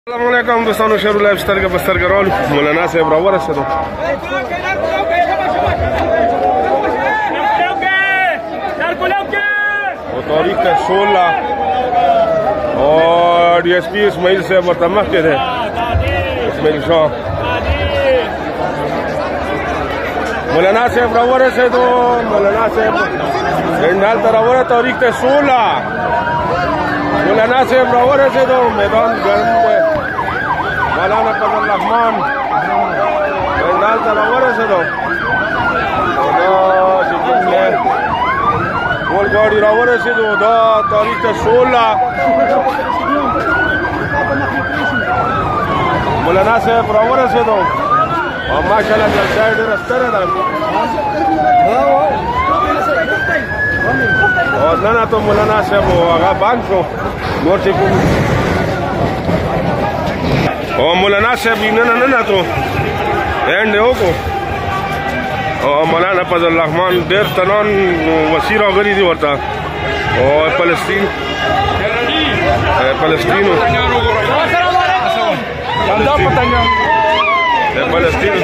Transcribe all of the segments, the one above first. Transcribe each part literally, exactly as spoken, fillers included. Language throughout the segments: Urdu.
السلام علیکم دوستانو، شهر لایف سترګه په سترګه راولو. مولانا صاحب راورسېدو. اور تاریخ ہے سولہ اور ڈی ایس پی اسماعیل صاحب ورته مخکې دی، اسماعیل شاه. مولانا صاحب راورسېدو. مولانا صاحب هلته راوره تاریخ ته سولہ. مولانا صاحب راورسېدو. میدان ګرم دی. مولانا فضل الرحمن هلته راورسېدو. دا چې کوم دی ټول ګاډي راورسېدو. دا تاریخ ته سولہ. مولانا صاحب راورسېدو او ماشاءالله جلسه یې ډېره ستره ده. او ننوتو مولانا صاحب هغه بند شو نور چې کوم او مولانا صاحب ننه ننوتو اینډ یې وکړو. او مولانا فضل الرحمن ډېر تنان وسیع راغلي دي ورته. او فلسطین فلسطین فلسطین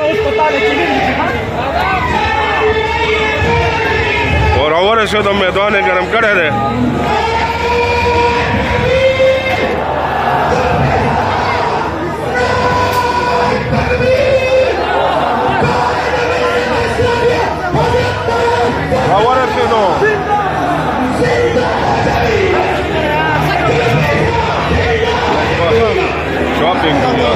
اور راورسېدو. میدان یې ګرم کړی دی. راورسېدو. شاپینګ دنیا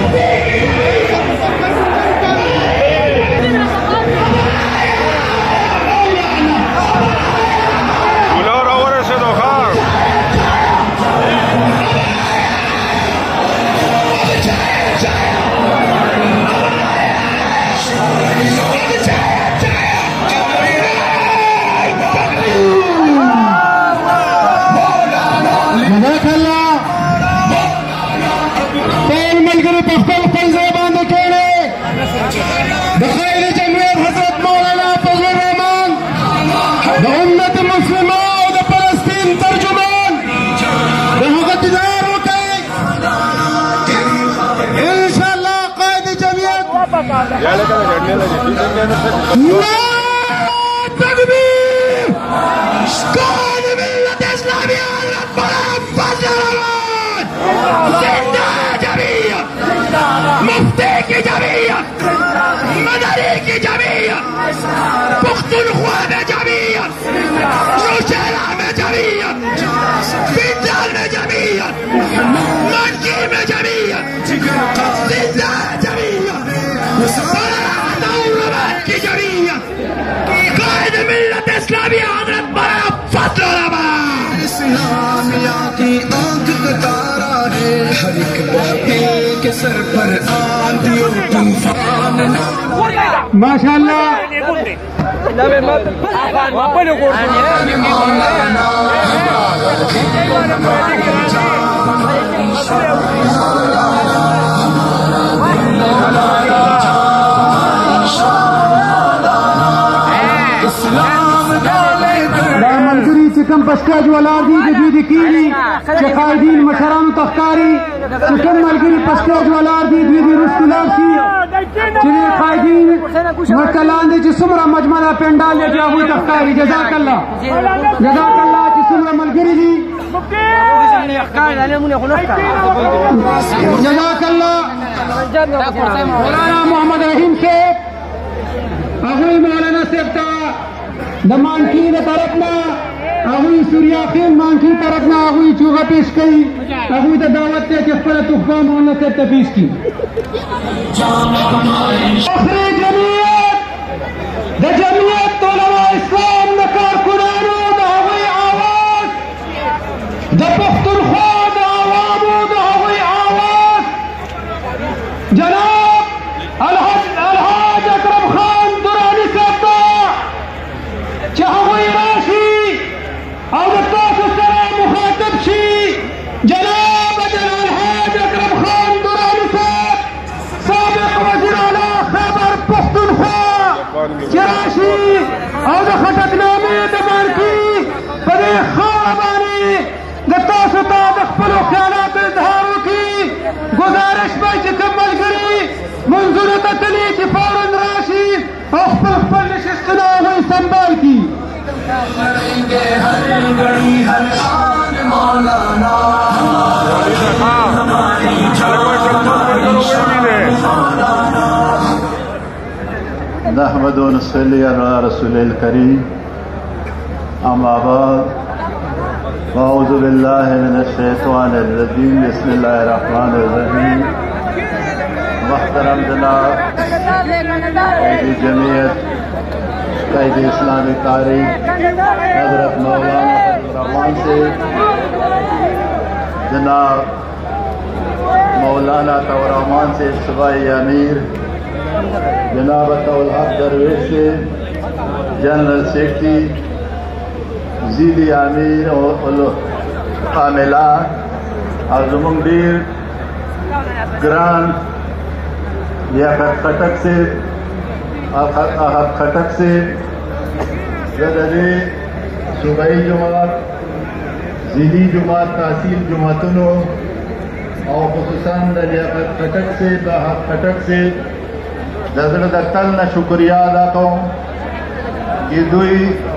مفتی کی جمعیت، مدنی کی جمعیت، پختونخوا میں جمعیت، نوشہرہ میں جمعیت، بندال میں جمعیت، منکی میں جمعیت، زندہ جمعیت، دولت کی جمعیت، قائد ملت اسلامیہ حضرت مولانا فضل الرحمن. اسلامیہ کی آنکھ کا تارا ہے، ہر ایک باقی کے سر پر آندھیوں طوفان. ماشاءاللہ کم پسکاج ولار دی د دوی د کیږي چې قائدین مشرانو ته ښکاري چې کوم ملګري پسکاج ولار دی دوی د رستو لاړ شي چې قائدین مکلان دی چې څومره مجمع ده پنډال دی چې هغوی ته ښکاري. جزاک الله جزاک الله چې څومره ملګري دي. جزاک الله. مولانا محمد رحیم صاحب هغوی مولانا صاحب ته د مانکي د طرف نه هغوی سوریا خیل مانکی طرف نه هغوی چوغه پیش کوي. هغوی ته دعوت دی چې خپله تحفه مولانا صاحب ته پیش کړي. آخري جمعیت د جمعیت علما اسلام د کارکنانو د هغوی آواز، د پښتونخوا د عوامو د هغوی آواز، جناب الحاج اکرم خان دراني صاحب ته چې هغوی راشي او د تاسو سره مخاطب شي. جناب جلال حاج اکرم خان دراني صاحب سابق وزیر اعلی خیبر پختونخوا چې راشي او د خټک وایي چې کوم ملګري منځونو ته تلي چې فوراً راشي او خپل خپل نشستونه هغوی سنبال کړي. نحمد و نصلي على رسول الكريم أما بعد أعوذ بالله من الشيطان الرجيم بسم الله الرحمن الرحيم. محترم جناب قائد جمعیت قائد اسلامی تاریخ حضرت مولانا الرحمان سے جناب مولانا الرحمان سے صوبائی امیر جناب الحق درویش سے جنرل سیکرٹری ضلعی امیر اور عاملان اور زمون ډیر ګران لیاقت خټک سے احد خټک سے زددی صوبائی جماعت ضلعی جماعت تحصیل جماعتونو اور خصوصاً لیاقت خټک سے احد خټک سے زړه د تل نه شکریا ادا کوم چې دوی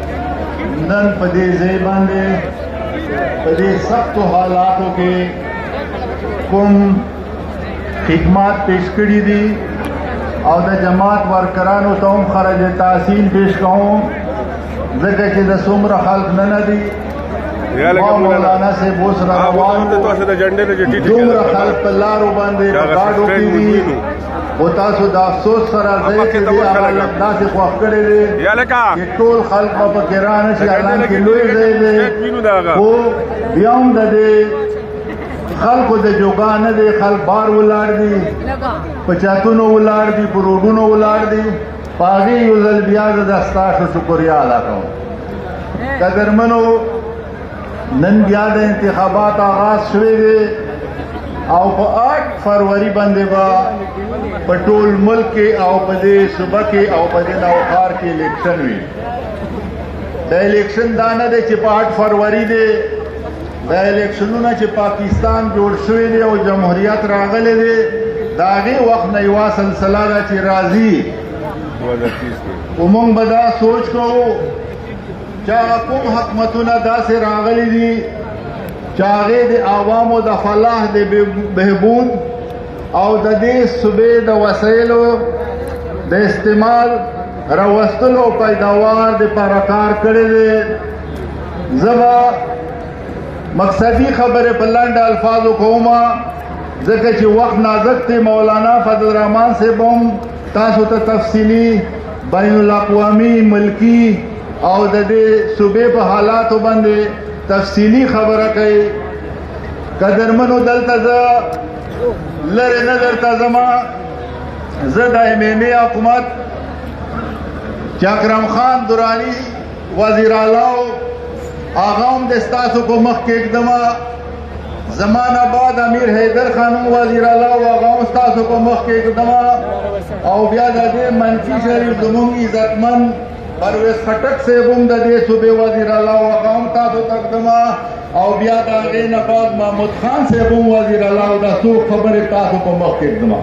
نن په دې ځای باندې په دې سختو حالاتو کې کوم خدمات پیش کړي دي او د جماعت ورکرانو ته هم خراج تحسین پیش کوم ځکه چې د څومره خلق نه نه دي مولانا سے بوس روان دومره خلق په لارو باندې په ګاډو کې دي او تاسو د افسوس سره ځای کې دي هغه داسې خوښ کړی دی چې ټول خلق به پکې رانه شي اعلان کې لوی ځای دی خو بیا هم د دې خلقو د جوګا نه دی خلق بار ولاړ دي په چاتونو ولاړ دي په روډونو ولاړ دي په هغې یو ځل بیا زه د ستاسو شکریا ادا کوم. قدرمنو نن بیا د انتخابات آغاز شوی دی او په آٹھ فروری باندې به په ټول ملک کې او په دې صوبه کې او په دې نوښار کې الیکشن وي. د الیکشن دا نه دی چې په آٹھ فروری دی، دا الیکشنونه چې پاکستان جوړ شوی دی او جمهوریت راغلی دی د هغې وخت نه یوه سلسله ده چې راځي. خو موږ به دا سوچ کوو چې هغه کوم حکومتونه داسې راغلي دي چې هغې د عوامو د فلاح د بهبود او د دې صوبې د وسایلو د استعمال راوستلو او پیداوار دپاره کار کړی دی. زه به مقصدي خبرې په لنډ الفاظو کومه ځکه چې وخت نازک دی. مولانا فضل الرحمان صاحب هم تاسو ته تفصیلي بین الاقوامي ملکي او د دې صوبې په حالاتو باندې تفصیلی خبره کوي. قدرمنو دلته زه لرې نه درته ځمه، زه د ایم ایم ای حکومت چې اکرم خان دراني وزیر اعلی هغه هم د ستاسو په مخ کې ږدمه، زمان بعد امیر حیدر خان هم وزیر اعلی هغه هم ستاسو په مخ کې ږدمه، او بیا د دې منفي شریف زموږ عزتمن پرویز خټک صاحب هم د دې صوبې وزیر اعلی هغه هم تاسو ته ږدمه، او بیا د هغې نه بعد محمود خان صاحب هم وزیر اعلی دا څو خبرې تاسو په مخ کې ږدمه.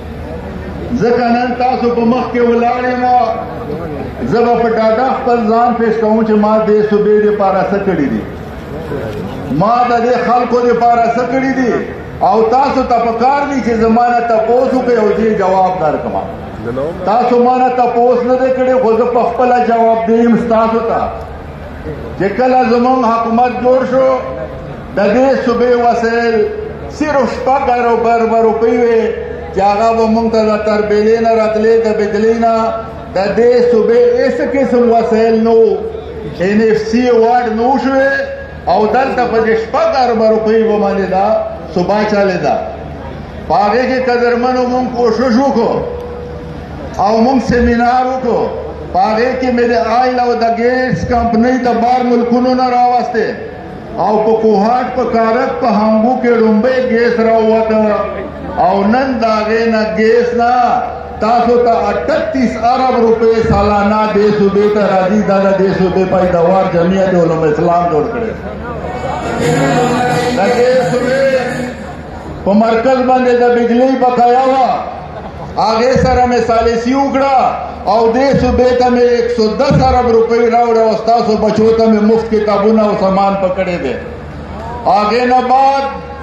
ځکه نن تاسو په مخ کې ولاړ یم، زه به په ډاډه خپل ځان پیش کوم چې ما دې صوبې دپاره څه کړي دي، ما د دې خلکو دپاره څه کړي دي، او تاسو ته پکار دي چې زما نه تپوس وکړئ او دې جواب درکړم. تاسو ما نه تپوس نه دی کړی خو زه په خپله جواب دیم ستاسو ته چې کله زموږ حکومت جوړ شو د دې صوبې وسایل صرف شپږ اربه روپۍ وې چې هغه به موږ ته د تربیلې نه راتلې د بجلۍ نه. د دې صوبې هېڅ قسم وسایل نه وو، این ایف سی ایوارډ نه و شوی او دلته په دې شپږ اربه روپۍ باندې دا صوبه چلېده. په هغې کې قدرمنو موږ کوشش وکړو او موږ سیمینار وکړو، په هغې کې مې د آیل او د ګیس کمپنۍ د بار ملکونو نه راوستې او په کوهاټ په کارک په هنګو کې لومبۍ ګیس راووته او نن د هغې نه ګیس نه تاسو ته اٹھتیس ارب روپے سالانہ دې صوبې ته راځي. دا د دې صوبې پیداوار جمعیت علماء اسلام جوړ کړی. د دې صوبې په مرکز باندې د بجلی بقایا وه هغې سره مې سالسي وکړه او دې صوبې ته مې ایک سو دس ارب روپۍ راوړه او ستاسو بچو ته مې مفت کتابونه او سامان پکړی دی هغې نه بعد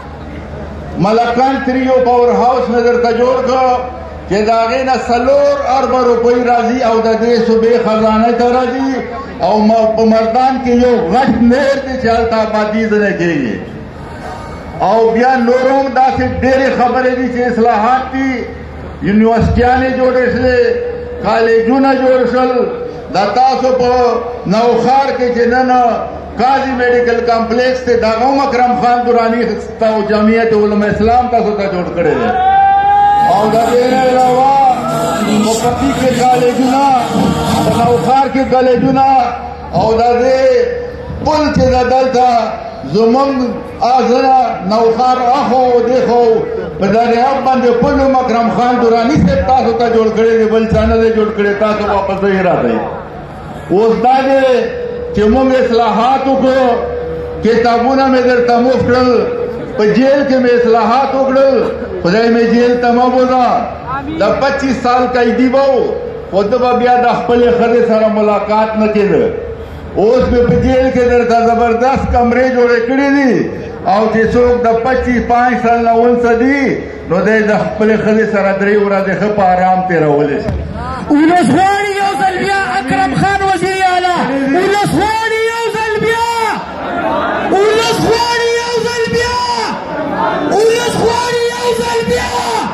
ملکان تریو پاور هاوس مې درته جوړ کړ چې د هغې نه څلور اربه روپۍ راځي او د دې صوبې خزانې ته راځي او په مردان کې یو غټ نهر دی چې هلته آبادي ځنې کېږي او بیا نور هم داسې ډېرې خبرې دي چې اصلاحات دي یونیورسټیانې جوړې شوې کالجونه جوړ شول د تاسو په نوښار کې چې نن قاضي میډیکل کمپلیکس ته د هغه هم اکرم خان دراني او جمعیت علماء اسلام تاسو ته جوړ کړی دی او د دې نه علاوه په پټي کې کالجونه په نوښار کې کالجونه او د دې پل چې د دلته زمونږ ازره نوښار اخو دیخو په دریاب باندې پل هم اکرم خان دراني صاحب تاسو ته جوړ کړی دی بل چا نه دی جوړ کړی تاسو واپس یې راځئ اوس دا دی چې موږ اصلاحات وکړو کتابونه مې درته مفت کړل په جیل کې مې اصلاحات وکړل خدای مې جیل ته مه بوځه د پچیس سال قیدي به و خو ده به بیا د خپلې ښځې سره ملاقات نه کېده اوس مې په جیل کې درته زبردست کمرې جوړې کړې دي او چې څوک د پچیس پانچ سال نه ونڅه دي نو دی د خپلې ښځې سره درې ورځې ښه په ارام تېرولی شي ولس غواړي یو ځل بیا اکرم خان وزیر اعلی ولس غواړي یو ځل بیا ولس غواړي یو ځل بیا ولس غواړي یو ځل بیا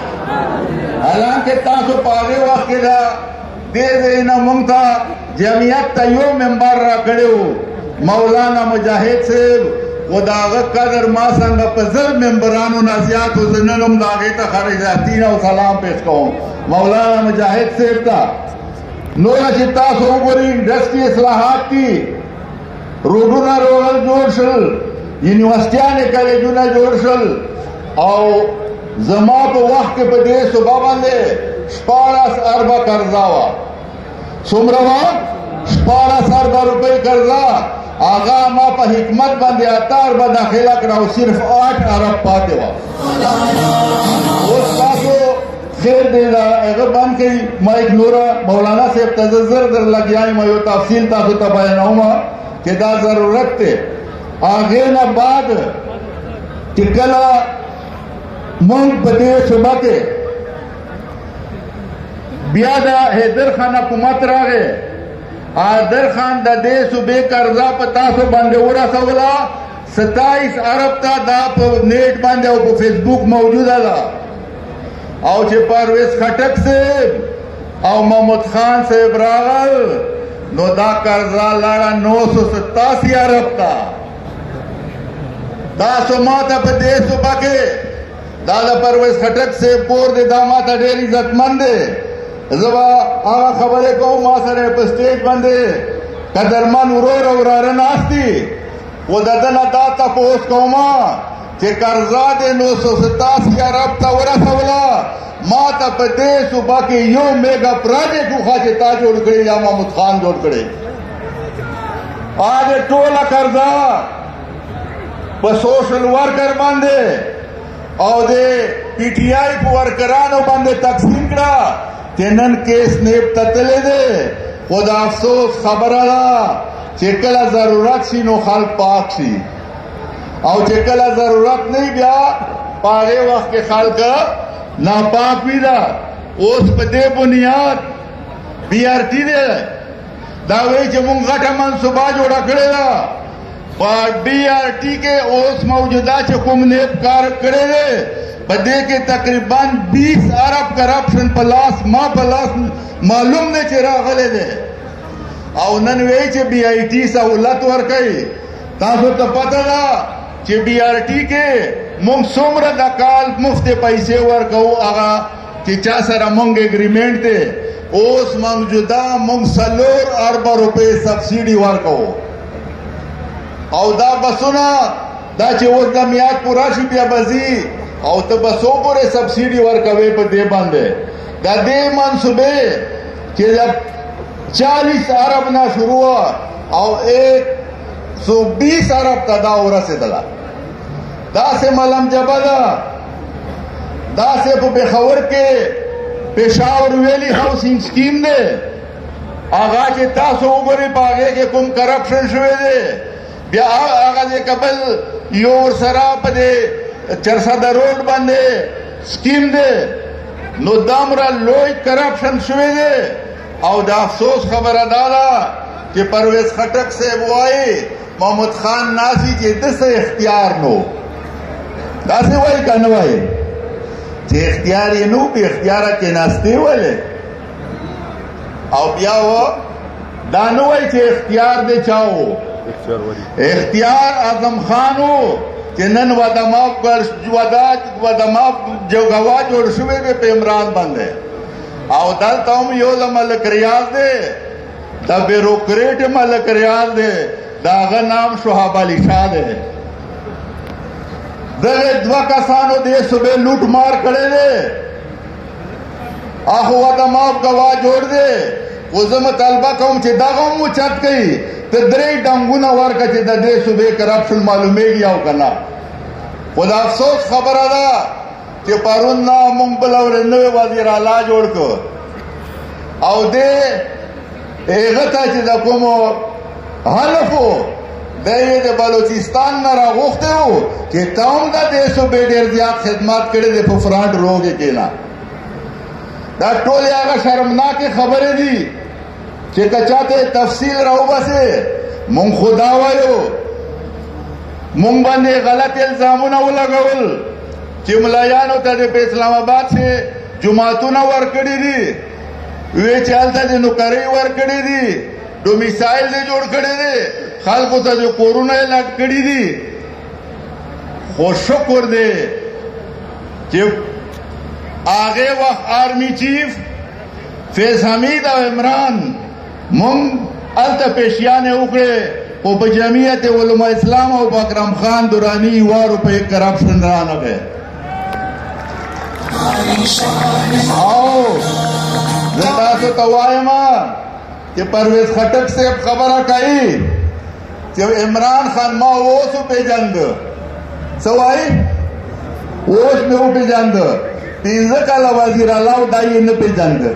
حالانکه تاسو په هغې وخت کې د دې ځای نه موږ ته جمعیت ته یو ممبر راکړی و مولانا مجاهد صاحب خو د هغه قدر ما څنګه په زر ممبرانو نه زیات و زه نن هم د هغې ته خراجاتین او سلام پیش کوم مولانا مجاهد صاحب ته نوره چې تاسو وګورئ انډسټري اصلاحات دي روډونه روغل جوړ شول یونیورسټیانې کالجونه جوړ شول او زما په وخت کې په دې صوبه باندې شپاړس اربه قرضه وه څومره وه شپاړس اربه روپۍ قرضه هغه ما په حکمت باندې اته اربه داخله کړه او صرف آټ ارب پاتې وه اوس تاسو خیر دی دا هغه بند کړئ ما یک نوره مولانا صاحب ته زه زر در لګیا یم یو تفصیل تاسو ته بیانوم چې دا ضرورت دی هغې نه بعد چې کله مونږ په دې صوبه کې بیا د حیدر خان حکومت راغی حیدر خان د دې صوبې قرضه په تاسو باندې ورسوله ستایس ارب ته دا په نیټ باندې او په فیسبوک موجوده ده او چې پرویز خټک صاحب او محمود خان صاحب راغل نو دا قرضه لاړه نو سو ستاسی ارب ته دا سما ته په دې صوبه کې دا د پرویز خټک صاحب کور دی دا ما ته ډېر عزتمند دی زه به هغه خبرې کوم ما سره په سټیج باندې قدرمن ورور او وراره ناست دي خو د ده نه دا تپوس کوم چې قرضه دې نو سو ستاسي ارب ته ورسوله ما ته په دې صوبه کې یو میګا پراجیکټ وښه چې تا جوړ کړی یا محمود خان جوړ کړی آ دې ټوله قرضه په سوشل ورکر باندې او د پی ټي آی په ورکرانو باندې تقسیم کړه چې نن کیس نیب ته تللی دی خو د افسوس خبره ده چې کله ضرورت شي نو خلک پاک شي او چې کله ضرورت نه بیا په هغې وخت کې خلک ناپاک وي ده اوس په دې بنیاد بی آر ټي دی دا وایي چې مونږ غټه منصوبه جوړه کړې ده په بی آر ټي کې اوس موجوده چې کوم نیب کار کړی دی په دې کې تقریبا بیس ارب کرپشن په لاس ما په لاس معلوم دی چې راغلی دی او نن وایي چې بی آی ټي سہولت ورکوي تاسو ته پته ده چې بی آر ټي کې موږ څومره د کال مفتې پیسې ورکوو هغه چې چا سره موږ اګریمنټ دی اوس موجوده موږ څلور اربه روپۍ سبسیډي ورکوو او دا بسونه دا چې اوس د میاد پوره شي بیا به ځي او ته بسو پورې سبسیډي ورکوې په دې باندې د دې منصوبې چې د چالیس ارب نه شروع او ایک سو بیس ارب ته دا ورسېدله داسې ملم جبه ده دا سے په پېښور کې پېښور ویلي هاوسینګ سکیم دی هغه چې تاسو وګورئ په هغې کې کوم کرپشن شوی دی بیا هغه د کبل یو ورسره په دې چرسده روډ باندې سکیم دی نو دومره لوی کرپشن شوی دی او د افسوس خبره دا ده چې پرویز خټک صاحب وایي محمود خان ناسي چې ده څه اختیار نو داسې وایي که نه وایي چې اختیار یې نو بې اختیاره کېناستې ولې او بیا و دا نه وایي چې اختیار دی چا و اختیار اعظم خان و چې نن ودماف ودماف جوګوا جوړ شوی دی په عمران باندې او دلته هم یو د ملک ریاض دی د بیروکریټ ملک ریاض دی د هغه نام شهاب علي شاه دی دغه دوه کسانو دې صوبې لوټ مار کړی دی هغه ودماف ګوا جوړ دی خو زه مطالبه کوم چې دغه هم اوچت کوي ته درې ډنګونه ورکړه چې د دې صوبې کرپشن معلومیږي او که نه خو د افسوس خبره ده چې پرون نه موږ بله ورځ نوی وزیر اعلی جوړ کړ او دې هغه ته چې د کومو حلف و دی یې د بلوچستان نه راغوښتی و چې ته هم د دې صوبې ډېر زیات خدمات کړی دی په فرانټ رو کې کښېنه دا ټولې هغه شرمناکې خبرې دي چې که چاته تفصیل راوباسې مونږ خو دا وایو مونږ باندې غلط الزامونه ولګول چې ملایانو ته د په اسلام آباد کې جماعتونه ورکړي دي وی چې هلته د نوکرۍ ورکړي دي ډومیسایل دې جوړ کړی دی خلکو ته د کورونه یې لټ کړي دي خو شکر دی چې هغې وخت آرمی چیف فیض حمید او عمران مونږ هلته پیشیانې وکړې خو په جمعیت علما اسلام او په اکرم خان دراني یوه روپۍ کرپشن رانغی او زه تاسو ته وایم چې پرویز خټک صاحب خبره کوي چې عمران خان ما اوس وپېژنده څه وایي اوس مې وپېژنده پنځه کاله وزیر اعلی و دا یې نه پېژنده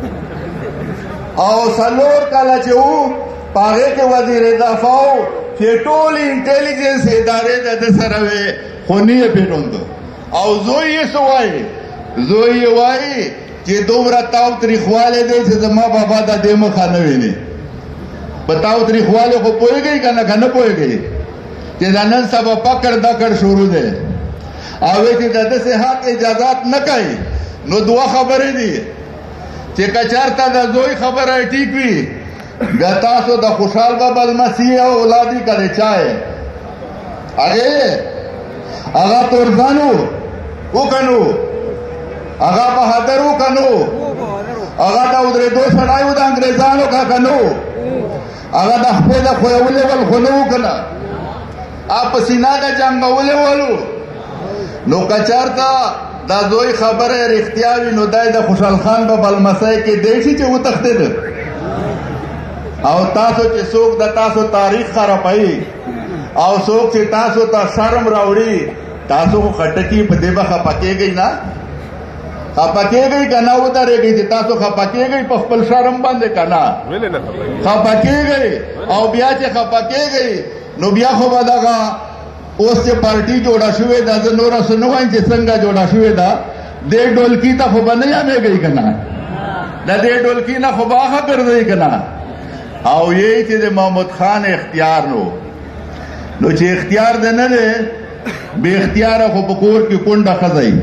او څلور کاله چې و په هغې کې وزیر دفاع و چې ټولې انټیلیجنس ادارې د ده سره وې خو نه یې پېژنده او زوی یې څه وایي زوی یې وایي چې دومره تاو تریخوالی دی چې زما بابا د دې مخه نه ویني په تاو تریخوالی خو پوهېږئ که نه که نه پوهېږئ چې دا نن سبا پکړ دکړ شروع دی او چې د ده صحت اجازات نه کوي نو دوه خبرې دي چې که چېرته د زوی خبره ټیک وي بیا تاسو د خوشحال بابا المسیح او اولادي که د چا یې هغې هغه تورزن و و که نو هغه بهادر و که نو هغه د ودرېدو سړی و د انګریزانو که که نو هغه د خپې د خویولې ول خو نه و که نه هغه په سینه د جنګولې ولو نو که چېرته دا زوی خبره رښتیا وي نو دی د خوشحال خان په بلمسی کې دی شي چې وتښتېده او تاسو چې څوک د تاسو تاریخ خرابوي او څوک چې تاسو ته شرم راوړي تاسو خو خټکي په دې به خفه کېږئ نه خفه کېږئ که نه ودرېږئ چې تاسو خفه کېږئ په خپل شرم باندې که نه خفه کېږئ او بیا چې خفه کېږئ نو بیا خو به دغه اوس چې پارټي جوړه شوې ده زه نوره څه نه وایم چې څنګه جوړه شوې ده دې ډولکي ته خو به نه یامېږئ که نه د دې ډولکي نه خو به هغه ګرځئ که نه او یې چې د محمود خان اختیار نو نو چې اختیار دی نه دی بې اختیاره خو په کور کې کونډه ښځئ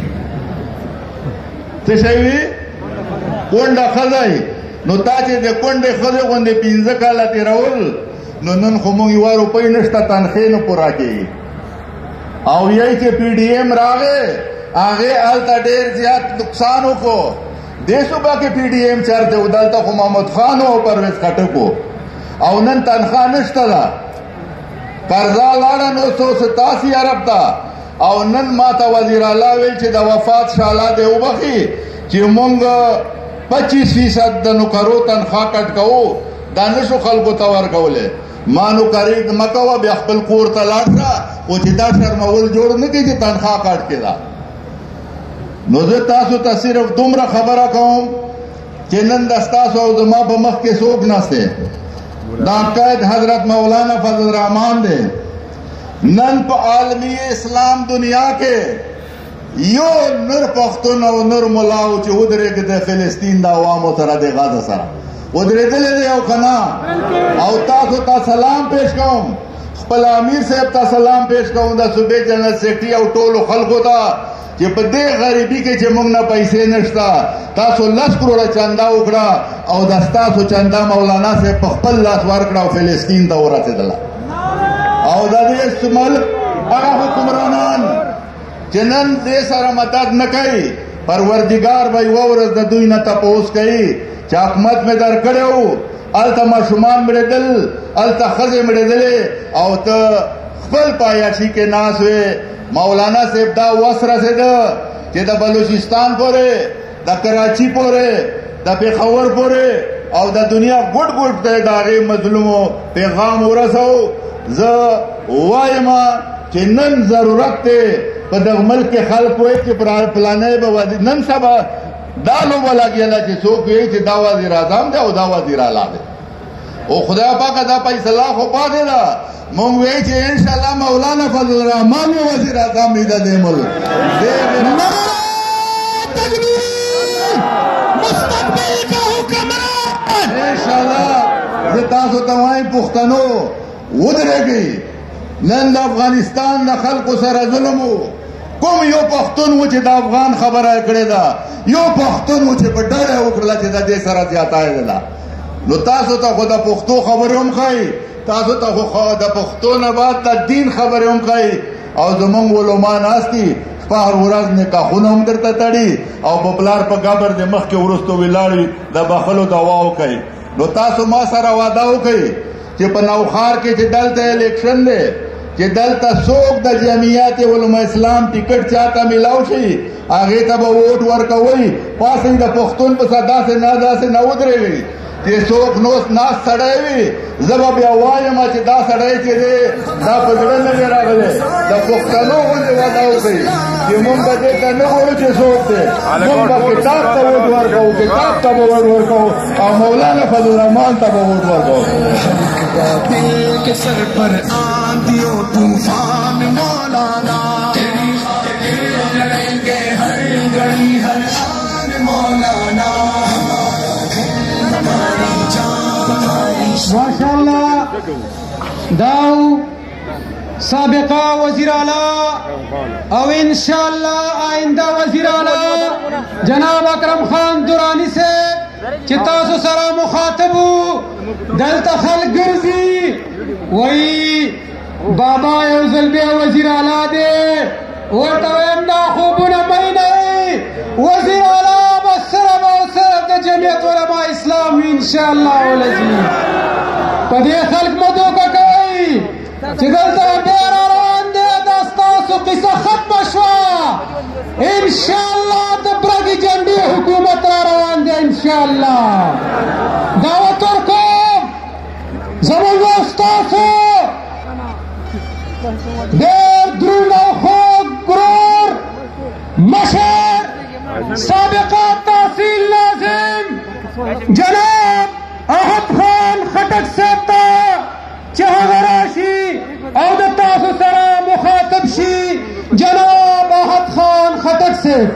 څه شی وي کونډه ښځئ نو تا چې د کونډې ښځې غوندې پنځه کاله تېرول نو نن خو موږ یوه روپۍ نشته تنخې نه پوره کېږي او یی چې پی ډي ایم راغی هغې هلته ډېر زیات نقصان وکړو دې صوبه کې پی ډي ایم چېرته و دلته خو محمود خان او پرویز خټک و او نن تنخوا نشته ده قرضه لاړه نو څو ستاسي ارب ته او نن ما ته وزیر اعلی ویل چې د وفات شاله دې وبخي چې موږ پچیس فیصد د نوکرو تنخوا کټ کوو دا نشو خلکو ته ورکولی ما نوکري مه کوه بیا خپل کور ته لاړ شه خو چې دا شرمول جوړ نه کړي چې تنخوا کټ کړي ده نو زه تاسو ته صرف دومره خبره کوم چې نن د ستاسو او زما په مخ کې څوک نسته دا قید حضرت مولانا فضل الرحمان دی نن په عالمی اسلام دنیا کې یو نر پښتون او نر ملاو چې ودرېږي د فلسطین د عوامو سره د غزه سره ودرېدلی دی او که نه او تاسو ته سلام پیش کوم خپل امیر صاحب ته سلام پیش کوم د صوبې جنرل سیکرټري او ټولو خلکو ته چې په دې غریبي کې چې موږ نه پیسې نشته تاسو لس کروڑه چنده وکړه او د ستاسو چنده مولانا صاحب په خپل لاس ورکړه او فلسطین ته ورسېدله او د دې ملک هغه حکمرانان چې نن دې سره مدد نه کوي پروردګار به یوه ورځ د دوی نه تپوس کوي چې حکومت مې درکړی وو هلته ماشومان مړېدل هلته ښځې مړېدلې او ته خپل پایاشي کې ناست وې مولانا صاحب دا وس رسېده چې د بلوچستان پورې د کراچي پورې د پېښور پورې او د دنیا ګوټ ګوټ ته د هغې مظلومو پیغام ورسو زه وایم چې نن ضرورت دی په دغه ملک کې خلک وایي چې پلانی به نن سبا دا لوبه لګېله چې څوک وایي چې دا وزیر اعظم دی او دا وزیر اعلی دی او خدای پاکه دا فیصله خو پاتې ده مونږ وایي چې انشاءالله مولانا فضل الرحمان وزیر اعظم وي د دې ملک مستقبل کا حکمران انشاءالله زه تاسو ته وایم پښتنو ودرېږئ نن د افغانستان د خلکو سره ظلم و کوم یو پښتون و چې د افغان خبره یې کړې ده یو پښتون و چې په ډډه یې وکړله چې د دې سره زیاتی ده نو تاسو ته خو د پښتو خبرې هم ښایي تاسو ته خو د پښتو نه بعد د دین خبرې هم ښایي او زمونږ علما ناست دي په هر ورځ نکاحونه هم درته تړي او په پلار په قبر د مخکې وروسته ولاړ وي د بخښلو دعا وکوي نو تاسو ما سره وعده وکړئ چې په نوښار کې چې دلته الیکشن دی چې دلته څوک د جمعیت علما اسلام ټیکټ چاته میلاو شي هغې ته به ووټ ورکوئ پاسئ د پښتون پسې داسې نه داسې نه ودرېږئ چې څوک نوس ناست سړی وي زه به بیا وایم چې دا سړی چې دی دا په زړه نه دی راغلی د پښتنو غوندې وعده وکړئ چې مونږ به دې ته نه ګورو چې څوک دی مونږ به کتاب ته ووټ ورکوو کتاب ته به ووټ ورکوو او مولانا فضل الرحمان ته به ووټ ورکوو دل کے سر پر آندھیوں طوفان مولانا لڑیں گے ہر گھڑی ہر آن مولانا ماشاءاللہ داو سابقہ وزیر اعلیٰ او انشاءاللہ آئندہ وزیر اعلیٰ جناب اکرم خان درانی سے چې تاسو سره مخاطب دلته خلک ګرځي وایي بابا یو ځل بیا وزیر اعلی دی ورته وایم دا خوبونه مه وینئ وزیر اعلی به صرف او صرف د جمعیت علما اسلام وي انشاءالله العظیم په دې خلک مه دوکه کوئ چې دلته بیا را روان دی دا ستاسو قصه ختمه شوه انشاءالله د برګې جنډې حکومت را روان دی انشاءالله دعوت ورکوم زموږ او ستاسو ډېر دروند او خوږ ورور مشر سابقه تحصیل لازم جناب احد خان خټک صاحب ته چې هغه راشي او د تاسو سره مخاطب شي جناب احد خان خټک صاحب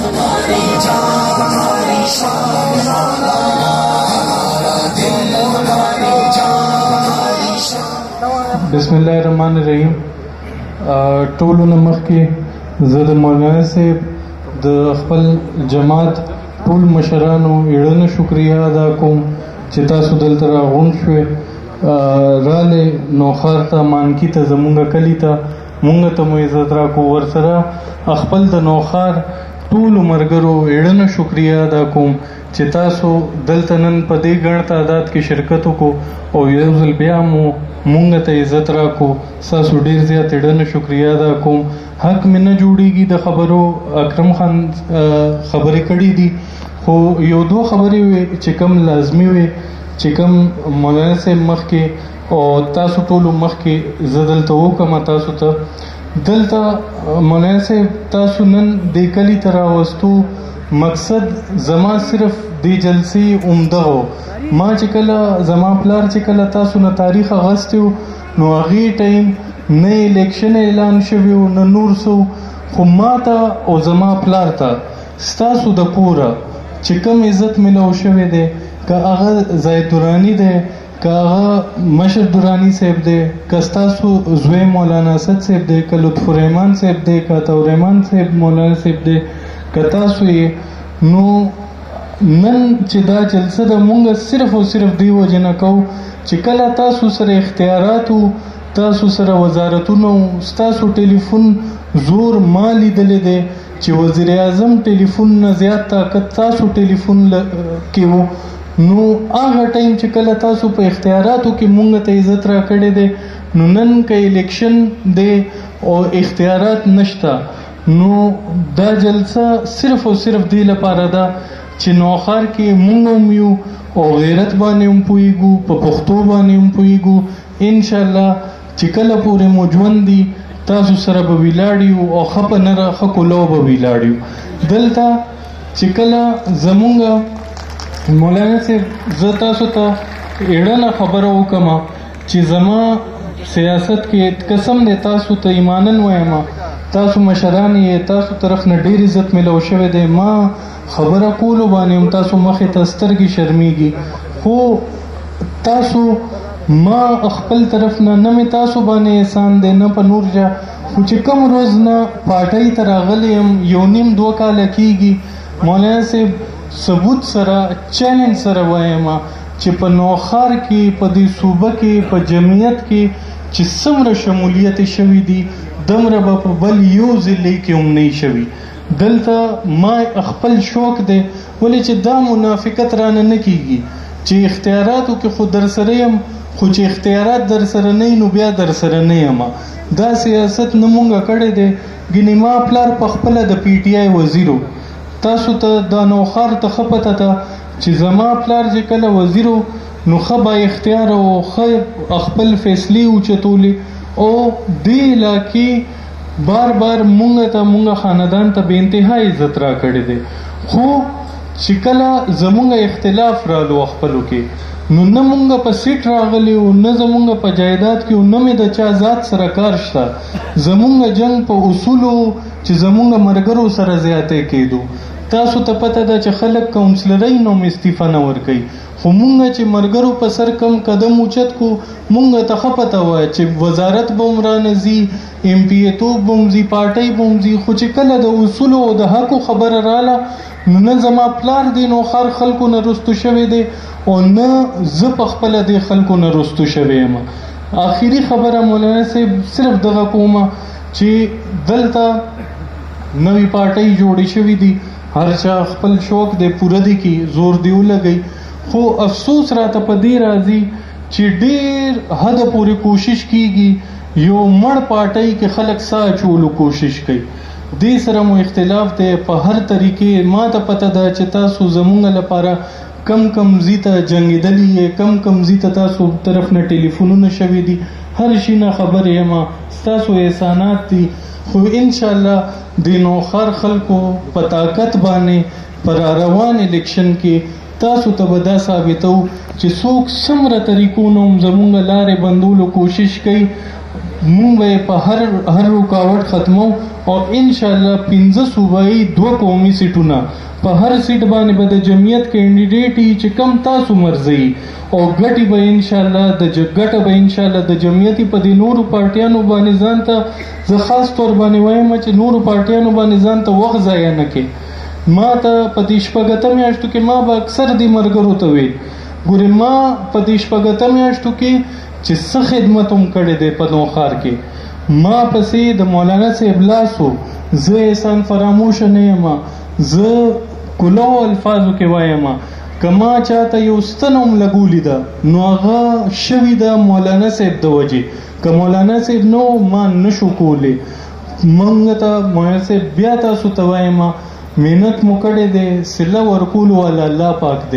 بسم الله الرحمن الرحیم ټولو نه مخکې زه د مولانا صاحب د خپل جماعت ټول مشرانو اړنه شکریه ادا کوم چې تاسو دلته راغونډ شوئ رالی نوښار ته مانکي ته زمونږ کلي ته مونږ ته مو عزت راکو ورسره خپل د نوښار ټولو ملګرو اړنه شکریه ادا کوم چې تاسو دلته نن په دې ګڼ تعداد کې شرکت وکړو او یو ځل بیا مو مونږ ته عزت راکو ستاسو ډېر زیات اړنه شکریه ادا کوم حق مې نه جوړېږي د خبرو اکرم خان خبرې کړي دي خو یو دو خبرې وې چې کم لازمي وې چې کم مولانا صاحب مخکې او تاسو ټولو مخکې زه دلته وکړم تاسو ته دلته مولانا صاحب تاسو نن د کلی ته راوستو مقصد زما صرف د جلسې عمدغو ما چې کله زما پلار چې کله تاسو نه تاریخ اغستیو نو هغې ټایم نه الیکشن اعلان شوي و نه نور څه خو ما ته او زما پلار ته ستاسو د کوره چې کوم عزت ملو شوی دی که هغه زاید درانی دی که هغه مشر درانی صاحب دی که ستاسو زوی مولانا اسد صاحب دی که لطف الرحمان صاحب دی که عطا الرحمان صاحب مولانا صاحب دی که تاسو یې نو نن چې دا جلسه ده مونږ صرف او صرف دی وجه نه کوو چې کله تاسو سره اختیارات و تاسو سره وزارتونه ستاسو ټلیفون زور ما لیدلی دی چې وزیر اعظم ټلیفون نه زیات طاقت تاسو ټلیفون کې و نو هغه ټایم چې کله تاسو په اختیاراتو کې مونږ ته عزت را کړی دی نو نن که الیکشن دی او اختیارات نشته نو دا جلسه صرف او صرف دی لپاره ده چې نوخار کې مونږ هم یو او غیرت باندې هم پوهیږو په پښتو باندې هم پوهیږو انشاءالله چې کله پورې مو ژوند دي تاسو سره به ویلاړ او ښه په نه ښه کولو به ویلاړ یو دلته چې کله زمونږ مولانا صاحب زه تاسو ته اړه خبره وکړم چې زما سیاست کې قسم دی تاسو ته ایمانن وایم تاسو مشران یې تاسو طرف نه ډېر عزت ملو شوی دی ما خبره کولو باندې هم تاسو مخې ته سترګې شرمیږي خو تاسو ما خپل طرف نه نه مې تاسو باندې احسان دی نه په نور جا خو چې کوم روز نه پارټۍ ته راغلی یم یو نیم دوه کاله کېږي مولانا صاحب ثبوت سره چیلنج سره وایم چې په نوخار کې په دې صوبه کې په جمعیت کې چې څومره شمولیت شوي دي دومره به په بل یو ضلع کې هم نه شوي دلته ما خپل شوق دی ولې چې دا منافقت رانه نه کېږي چې اختیاراتو کې خو در سره یم خو چې اختیارات در سره نه نو بیا در سره نه یم دا سیاست نه مونږه کړی دی ګینې ما پلار په خپله د پی ټي آی وزیرو تاسو ته دا نوخار ته ښه پته ده چې زما پلار چې کله وزیرو نو ښه با اختیار او ښه خپل فیصلې اوچتولې او دې علاقې بار بار مونږ ته مونږ خاندان ته بې انتها عزت را کړی دی خو چې کله زمونږ اختلاف رالو خپلو کې نو نه مونږ په سیټ راغلی او نه زمونږ په جایداد کې او نه مې د چا ذات سره کار شته زمونږ جنگ په اصولو چې زمونږ مرګرو سره زیاتی کېدو تاسو ته پته ده چې خلک کونسلرۍ نوم استعفا نه ورکوي خو مونږ چې مرګرو په سر کم قدم اوچت کو مونږ ته ښه پته وایه چې وزارت به هم رانه ځي ایم پی ای توب به هم ځي پارټۍ به هم ځي خو چې کله د اصولو او د حقو خبره راله نو نه زما پلار دی نوخار خلکو نه رستو شوی دی او نه زه په خپله دې خلکو نه رستو شوی یم آخري خبره مولانا صاحب صرف دغه کومه چې دلته نوی پارټۍ جوړې شوي دي هر چا خپل شوق دی پوره دی کې زور دی ولګئ خو افسوس راته په دې راځي چې ډېر حد پورې کوشش کیږي یو مړ پارټۍ کې خلک ساه اچولو کوشش کوي دې سره مو اختلاف دی په هر طریقې ما ته پته ده چې تاسو زمونږ لپاره کم کم ځي ته جنګېدلي یې کم کم ځي ته تاسو طرف نه ټلیفونونه شوي دي هر شي نه خبر یم ستاسو احسانات دي خو انشاءالله د نوخار خلکو په طاقت باندې پر روان الیکشن کې تاسو ته به دا ثابتو چې څوک څومره طریقو نه هم زمونږ لارې بندولو کوشش کوي مونږ به په هر هر رکاوټ ختمو او انشاءالله پنځه صوبایي دوه قومي سیټونه په هر سیټ باندې به د جمعیت کینډیډیټ وي چې کم تاسو مرضی او ګټې به انشاءالله د ګټه به انشاءالله د جمعیتي په دې نورو پارټیانو باندې ځان ته زه خاص طور باندې وایم چې نورو پارټیانو باندې ځان ته وخت ضایع نه کړي ما ته په دې شپږ میاشتو کې ما به اکثر دې مرګرو ته ویل ګورې ما په دې شپږ میاشتو کې چې څه خدمت هم کړی دی په نوخار کې ما پسې د مولانا صاحب لاسو زه احسان فراموش نه یم زه کلو الفاظو کې وایم که ما چاته یو ستن هم لګولې ده نو هغه شوي ده مولانا صاحب د وجې که مولانا صاحب نو ما نشو کولی موږ ته مولانا صاحب بیا تاسو ته وایم محنت مو کړی دی صله ورکولو والا الله پاک دی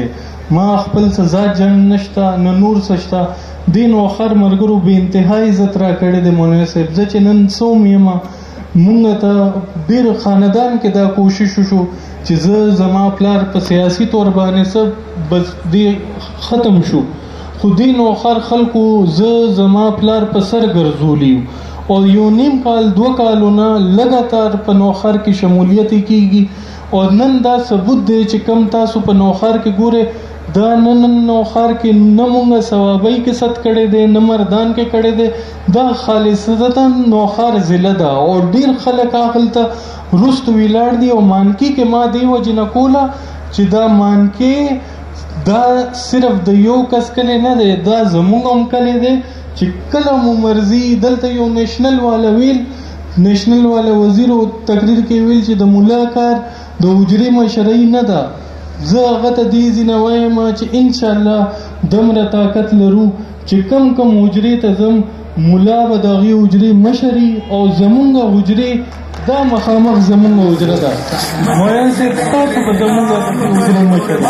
ما خپل څه ذات جنګ نشته نه نور څه شته. دې نو آخر ملګرو بې انتها عزت را کړی دی مولانا صاحب. زه چې نن څوم یم مونږ ته ډېر خاندان کې دا کوشش وشو چې زه زما پلار په سیاسي طور باندې څه بس دې ختم شو، خو دې نو آخر خلکو زه زما پلار په سر ګرځولی او یو نیم کال دوه کالونه لګاتار په نوخر کې شمولیت کیږي. او نن دا ثبوت دی چې کم تاسو په نوخر کې ګوره دا نن نوخر کې نه مونږ ثوابۍ کې ست کړی دی نه مردان کې کړی دی، دا خالصتا نوخر ضلع ده او ډیر خلک هلته رست ویلاړ دي. او مانکی کې ما دی وجې نه کوله چې دا مانکی دا صرف د یو کس کلی نه دی، دا زمونږ هم کلی دی چې کله مو مرضي. دلته یو نیشنل والا ویل، نیشنل والا وزیر او تقریر کې ویل چې د مولا کار د حجرې مشرۍ نه ده. زه هغه ته دې ځینه وایم چې انشاءالله دومره طاقت لرو چې کم کم حجرې ته ځم مولا به د هغې حجرې مشري او زمونږ حجرې دا مخامخ زمونږ حجره ده. مولانا صاحب تاسو به زمونږ حجرې مشري.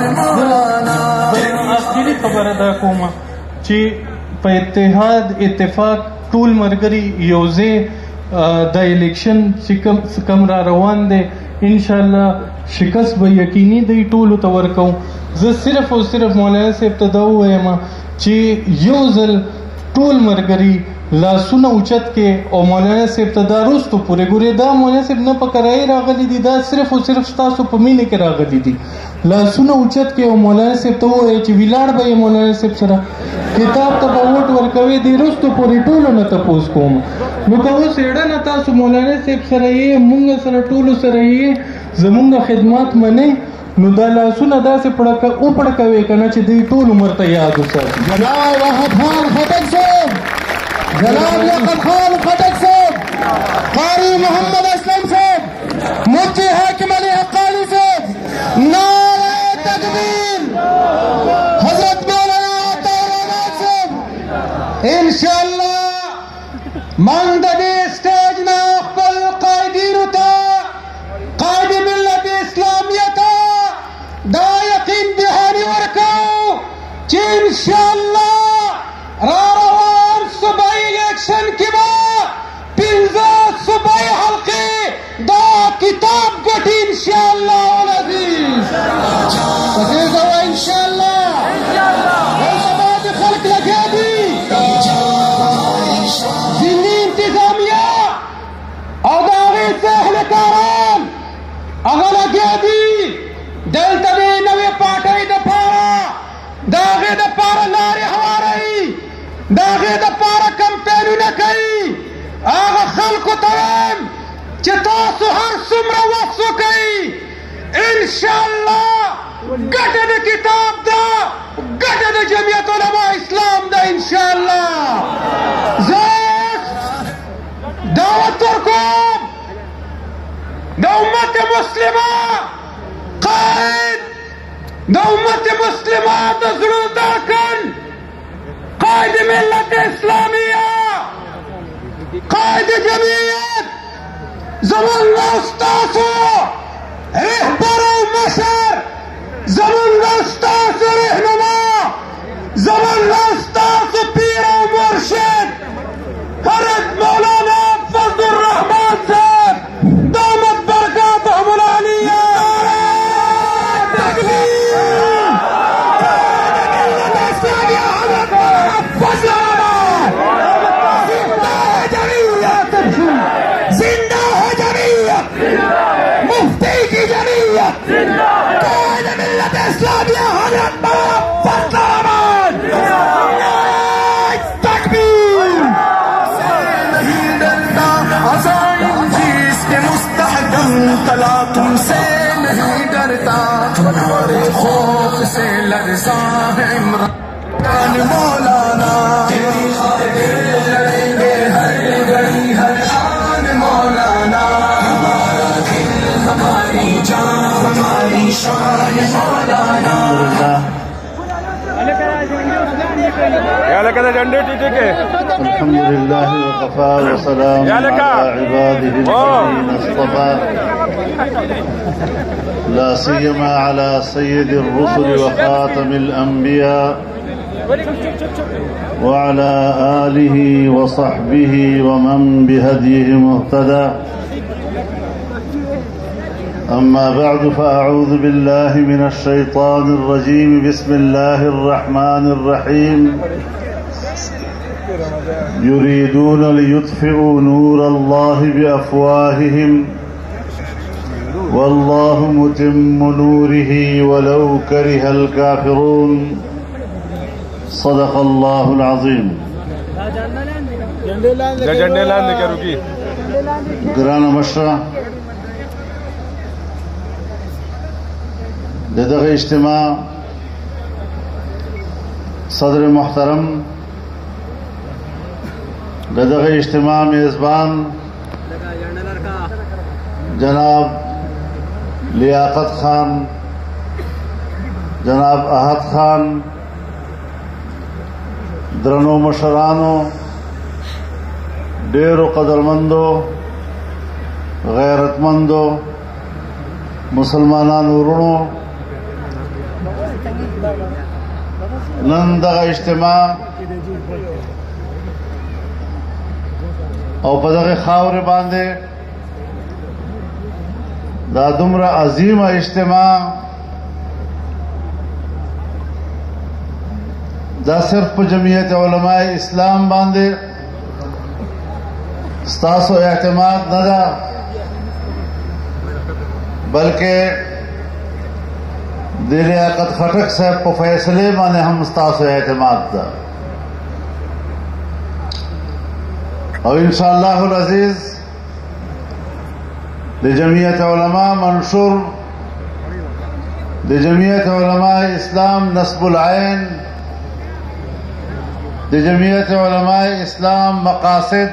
آخري خبره دا کومه چې په اتحاد اتفاق ټول ملګري یو ځای دا الیکشن چې کم را روان دی انشاءالله شکست به یقیني دی ټولو ته ورکوم. زه صرف او صرف مولانا صاحب ته دا ووایم چې یو ځل ټول ملګري لاسونه اوچت کې او مولانا صاحب ته دا وروستو پورې ګورې دا مولانا صاحب نه په کرایي راغلي دي، دا صرف او صرف ستاسو په مینې کې راغلي دي. لاسونه اوچت کې او مولانا صاحب ته ووایي چې ویلاړ به یې مولانا صاحب سره کتاب ته به ووټ ورکوې دې وروستو پورې ټولو نه تپوس کوم. نو که اوس اړنه تاسو مولانا صاحب سره یې مونږ سره ټولو سره یې زمونږ خدمات منئ نو دا لاسونه داسې وپړکوئ که نه چې دوی ټول عمر ته یاد وساتي. جناب وحد خان خټک صاحب، جناب لیاقت خان خټک صاحب، قاری محمد اسلم صاحب، مفتی حاکم علی حقانی صاحب، نعرہ تکبیر، حضرت مولانا عطاءالرحمن صاحب. انشاءاللہ من د دې سټیج نه خپل قائدینو ته قائد ملت اسلامیه ته دا یقین دهاني ورکوو چې انشاءالله را روان صوبایي الیکشن کې به پنځه صوبایي حلقې دا کتاب ګټي انشاءالله العزیز. پکې کوه انشاءالله او زما د خلق لګیا دي ځینې انتظامیه او د هغې څه اهلکاران هغه لګیا دي دلته د نوې پارټۍ دپاره د هغې دپاره لارې هواروي، د هغې دپاره کمپینونه کوي. هغه خلکو ته وایم چې تاسو هر څومره وخت وکئ انشاءالله ګټه د کتاب ده، ګټه د جمعیت علما اسلام ده انشاءالله. زه دعوت ورکوم د امت مسلمه قائد د امت مسلمه د زړه داکن قائد ملت اسلامیه قائد جمعیت زمونږ ستاسو رهبر او مشر، زمونږ ستاسو رهنما، زمونږ ستاسو پیر او مرشد حضرت مولانا فضل الرحمن صاحب دامت برکاتهم العالیه. तला तुमसे नहीं डरता, तुम्हारे खौफ से लरज़ा है इमरान मौलाना। तेरी खातिर लड़ेंगे हर घड़ी हर आन मौलाना। हमारा दिल हमारी जान हमारी शान मौलाना। يا لك هذا جندتي تيجي. الحمد لله وكفى وسلام على عباده الذين اصطفى. لا سيما على سيد الرسل وخاتم الأنبياء وعلى آله وصحبه ومن بهديه مهتدى. أما بعد فأعوذ بالله من الشيطان الرجيم. بسم الله الرحمن الرحيم. يريدون ليطفئوا نور الله بأفواههم والله متم نوره ولو كره الكافرون. صدق الله العظيم. گرانہ مشرہ ددغ اجتماع صدر محترم ددغ اجتماع میزبان جناب لیاقت خان، جناب احد خان، درنو مشرانو، ډیرو قدرمندو، غیرتمندو مسلمانانو ورونو، نن دغه اجتماع او په دغه خاورې باندې دا دومره عظیمه اجتماع دا صرف په جمعیت علماء اسلام باندې ستاسو اعتماد نه ده، بلکہ د لیاقت خټک صاحب په فیصلې باندې هم ستاسو اعتماد ده. او انشاءاللہ العزیز د جمعیت علماء منشور د جمعیت علماء اسلام نصب العین د جمعیت علماء اسلام مقاصد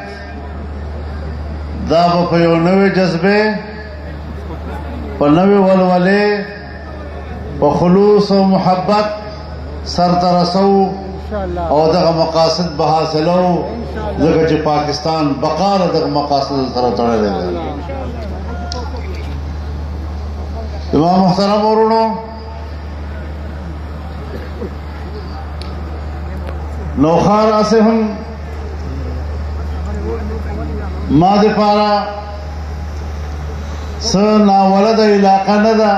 دا په یو نوې جذبه، په نوې ولولې، په خلوص او محبت سرته رسو او دغه مقاصد به حاصلو، ځکه چې پاکستان بقا له دغه مقاصد سره تړلی دی. زما محترم ورونو، نوخار اسه هم ما د پارا س ناولد علاقه نه ده،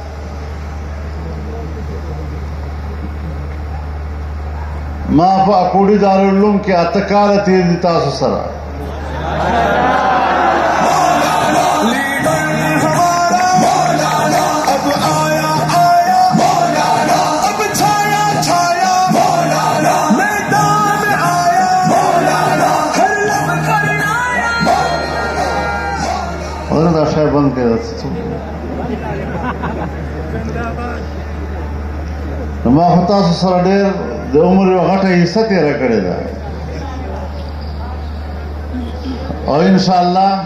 ما په اکوړی دارالعلوم کې اته کاله تیر دي تاسو سره. اور دا شای بند کړه ما خو تاسو سره ډېر د عمر یو غټه حصه تېره کړې ده، او انشاءالله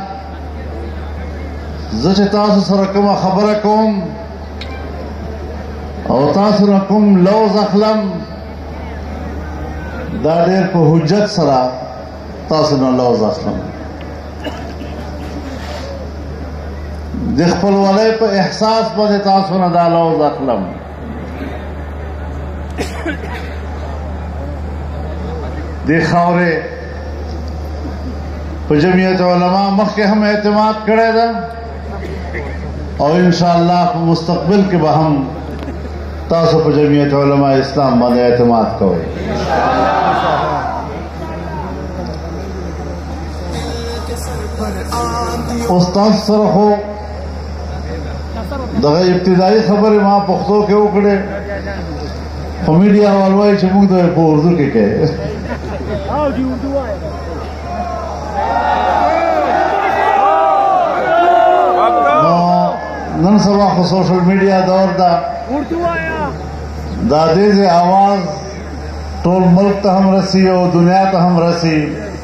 زه چې تاسو سره کومه خبره کوم او تاسو نه کوم لوز اخلم، دا ډېر په حجت سره تاسو نه لوز اخلم. د خپلوالۍ په احساس باندې تاسو نه دا لوز اخلم. دی خاورې په جمعیت علماء مخکې هم اعتماد کړی ده، او انشاءاللہ په مستقبل کې به هم تاسو په جمعیت علماء اسلام باندې اعتماد کوئ. اوس تاسو سره خو دغه ابتدایي خبرې ما پښتو کې وکړې، خو میډیا وال وایي چې موږ د په اردو کې کوي. نن سبا خو سوشل میډیا دور ده، دا دې دې آواز ټول ملک ته هم رسی او دنیا ته هم رسی،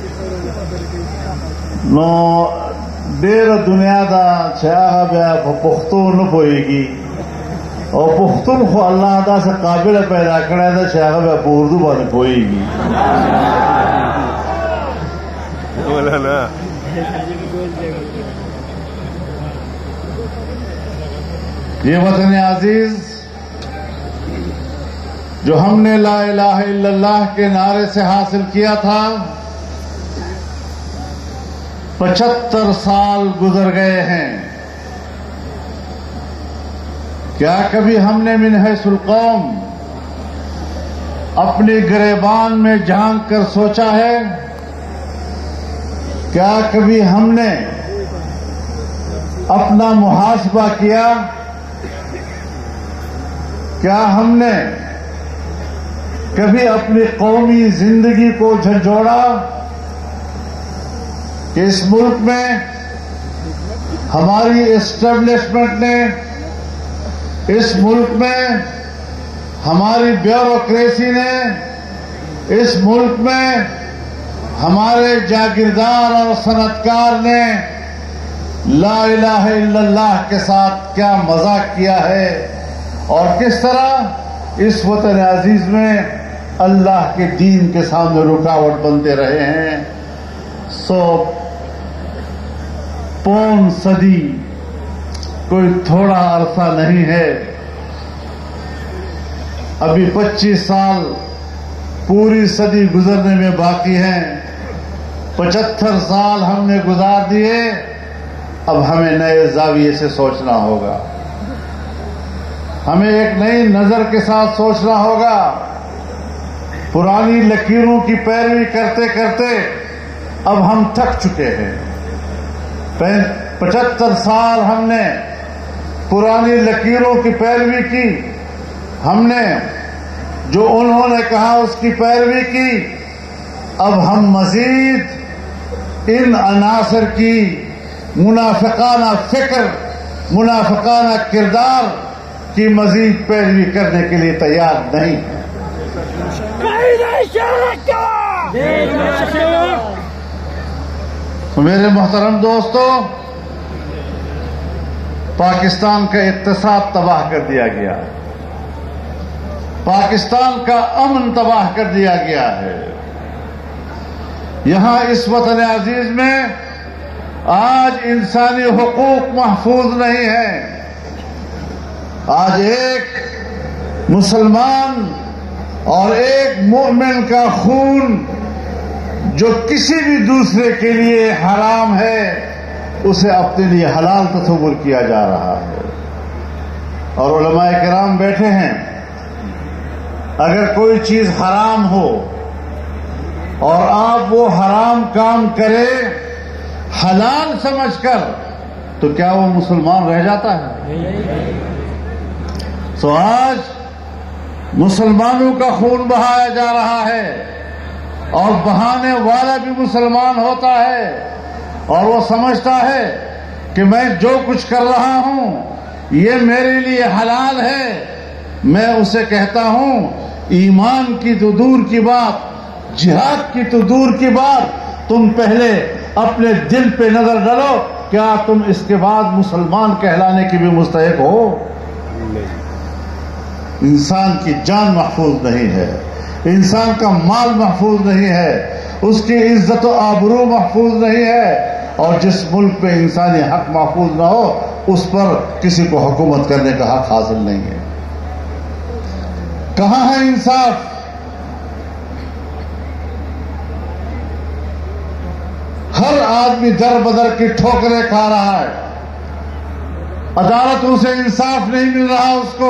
نو ډېره دنیا ده چې هغه بیا په پښتو نه پوهېږي، او پښتون خو الله داسې قابله پیدا کړی ده چې هغه بیا په اردو باندې پوهېږي. یہ وطن عزیز جو ہم نے لا الہ الا اللہ کے نعرے سے حاصل کیا تھا، پچہتر سال گزر گئے ہیں. کیا کبھی ہم نے من حیث القوم اپنی گریبان میں جھانک کر سوچا ہے؟ کیا کبھی ہم نے اپنا محاسبہ کیا؟ کیا ہم نے کبھی اپنی قومی زندگی کو جھنجھوڑا کہ اس ملک میں ہماری اسٹیبلشمنٹ نے، اس ملک میں ہماری بیوروکریسی نے، اس ملک میں ہمارے جاگیردار اور صنعتکار نے لا الہ الا اللہ کے ساتھ کیا مذاق کیا ہے، اور کس طرح اس وطن عزیز میں اللہ کے دین کے سامنے رکاوٹ بنتے رہے ہیں. سو پون صدی کوئی تھوڑا عرصہ نہیں ہے. ابھی پچیس سال پوری صدی گزرنے میں باقی ہیں. پچہتر سال ہم نے گزار دیے. اب ہمیں نئے زاویے سے سوچنا ہوگا، ہمیں ایک نئی نظر کے ساتھ سوچنا ہوگا. پرانی لکیروں کی پیروی کرتے کرتے اب ہم تھک چکے ہیں. پچہتر سال ہم نے پرانی لکیروں کی پیروی کی، ہم نے جو انہوں نے کہا اس کی پیروی کی. اب ہم مزید ان عناصر کی منافقانہ فکر، منافقانہ کردار کی مزید پیروی کرنے کے لیے تیار نہیں ہیں. میرے محترم دوستو، پاکستان کا اقتصاد تباہ کر دیا گیا، پاکستان کا امن تباہ کر دیا گیا ہے. یہاں اس وطن عزیز میں آج انسانی حقوق محفوظ نہیں ہیں. آج ایک مسلمان اور ایک مومن کا خون جو کسی بھی دوسرے کے لیے حرام ہے، اسے اپنے لیے حلال تصور کیا جا رہا ہے. اور علماء کرام بیٹھے ہیں. اگر کوئی چیز حرام ہو اور آپ وہ حرام کام کرے حلال سمجھ کر، تو کیا وہ مسلمان رہ جاتا ہے؟ سو آج مسلمانوں کا خون بہایا جا رہا ہے، اور بہانے والا بھی مسلمان ہوتا ہے، اور وہ سمجھتا ہے کہ میں جو کچھ کر رہا ہوں یہ میرے لیے حلال ہے. میں اسے کہتا ہوں ایمان کی تو دور کی بات، جہاد کی تو دور کی بات، تم پہلے اپنے دل پہ نظر ڈالو، کیا تم اس کے بعد مسلمان کہلانے کی بھی مستحق ہو؟ انسان کی جان محفوظ نہیں ہے، انسان کا مال محفوظ نہیں ہے، اس کی عزت و آبرو محفوظ نہیں ہے. اور جس ملک پہ انسانی حق محفوظ نہ ہو اس پر کسی کو حکومت کرنے کا حق حاصل نہیں ہے. کہاں ہے انصاف؟ ہر آدمی در بدر کی ٹھوکریں کھا رہا ہے، عدالتوں سے انصاف نہیں مل رہا اس کو.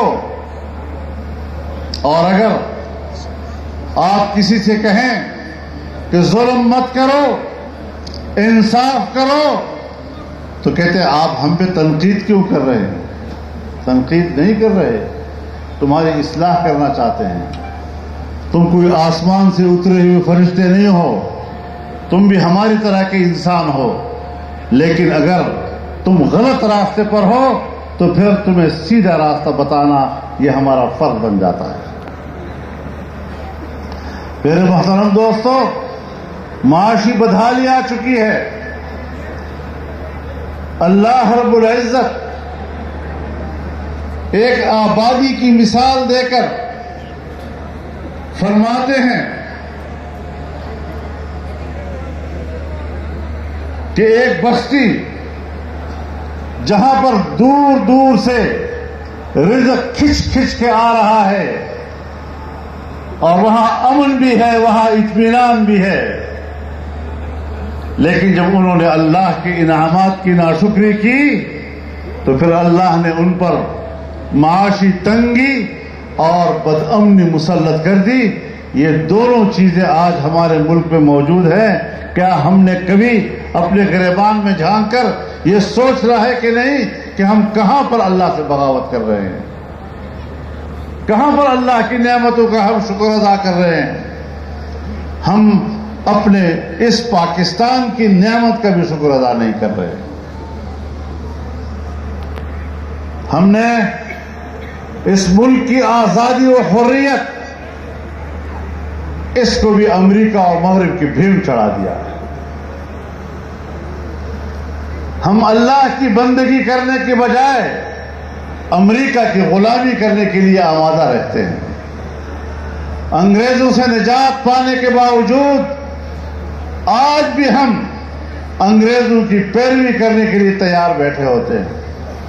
اور اگر آپ کسی سے کہیں کہ ظلم مت کرو، انصاف کرو، تو کہتے ہیں آپ ہم پہ تنقید کیوں کر رہے ہیں؟ تنقید نہیں کر رہے، تمہاری اصلاح کرنا چاہتے ہیں. تم کوئی آسمان سے اترے ہوئے فرشتے نہیں ہو، تم بھی ہماری طرح کے انسان ہو. لیکن اگر تم غلط راستے پر ہو تو پھر تمہیں سیدھا راستہ بتانا یہ ہمارا فرض بن جاتا ہے. میرے محترم دوستو، معاشی بدحالی آ چکی ہے. اللہ رب العزت ایک آبادی کی مثال دے کر فرماتے ہیں کہ ایک بستی جہاں پر دور دور سے رزق کھچ کھچ کے آ رہا ہے اور وہاں امن بھی ہے، وہاں اطمینان بھی ہے، لیکن جب انہوں نے اللہ کے انعامات کی ناشکری کی تو پھر اللہ نے ان پر معاشی تنگی اور بدامنی مسلط کر دی۔ یہ دونوں چیزیں آج ہمارے ملک میں موجود ہیں۔ کیا ہم نے کبھی اپنے گریبان میں جھانک کر یہ سوچ رہا ہے کہ نہیں کہ ہم کہاں پر اللہ سے بغاوت کر رہے ہیں، کہاں پر اللہ کی نعمتوں کا ہم شکر ادا کر رہے ہیں؟ ہم اپنے اس پاکستان کی نعمت کا بھی شکر ادا نہیں کر رہے۔ ہم نے اس ملک کی آزادی و حریت، اس کو بھی امریکہ اور مغرب کی بھیڑ چڑھا دیا۔ ہم اللہ کی بندگی کرنے کے بجائے امریکہ کی غلامی کرنے کے لیے آمادہ رہتے ہیں۔ انگریزوں سے نجات پانے کے باوجود آج بھی ہم انگریزوں کی پیروی کرنے کے لیے تیار بیٹھے ہوتے ہیں۔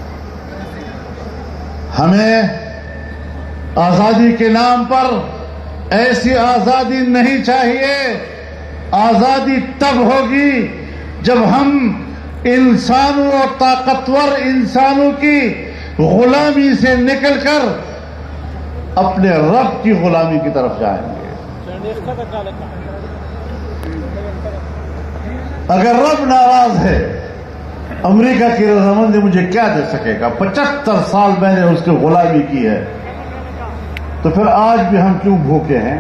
ہمیں آزادی کے نام پر ایسی آزادی نہیں چاہیے۔ آزادی تب ہوگی جب ہم انسانوں اور طاقتور انسانوں کی غلامی سے نکل کر اپنے رب کی غلامی کی طرف جائیں گے۔ اگر رب ناراض ہے، امریکہ کی رضامندی مجھے کیا دے سکے گا؟ پچہتر سال میں نے اس کی غلامی کی ہے، تو پھر آج بھی ہم کیوں بھوکے ہیں؟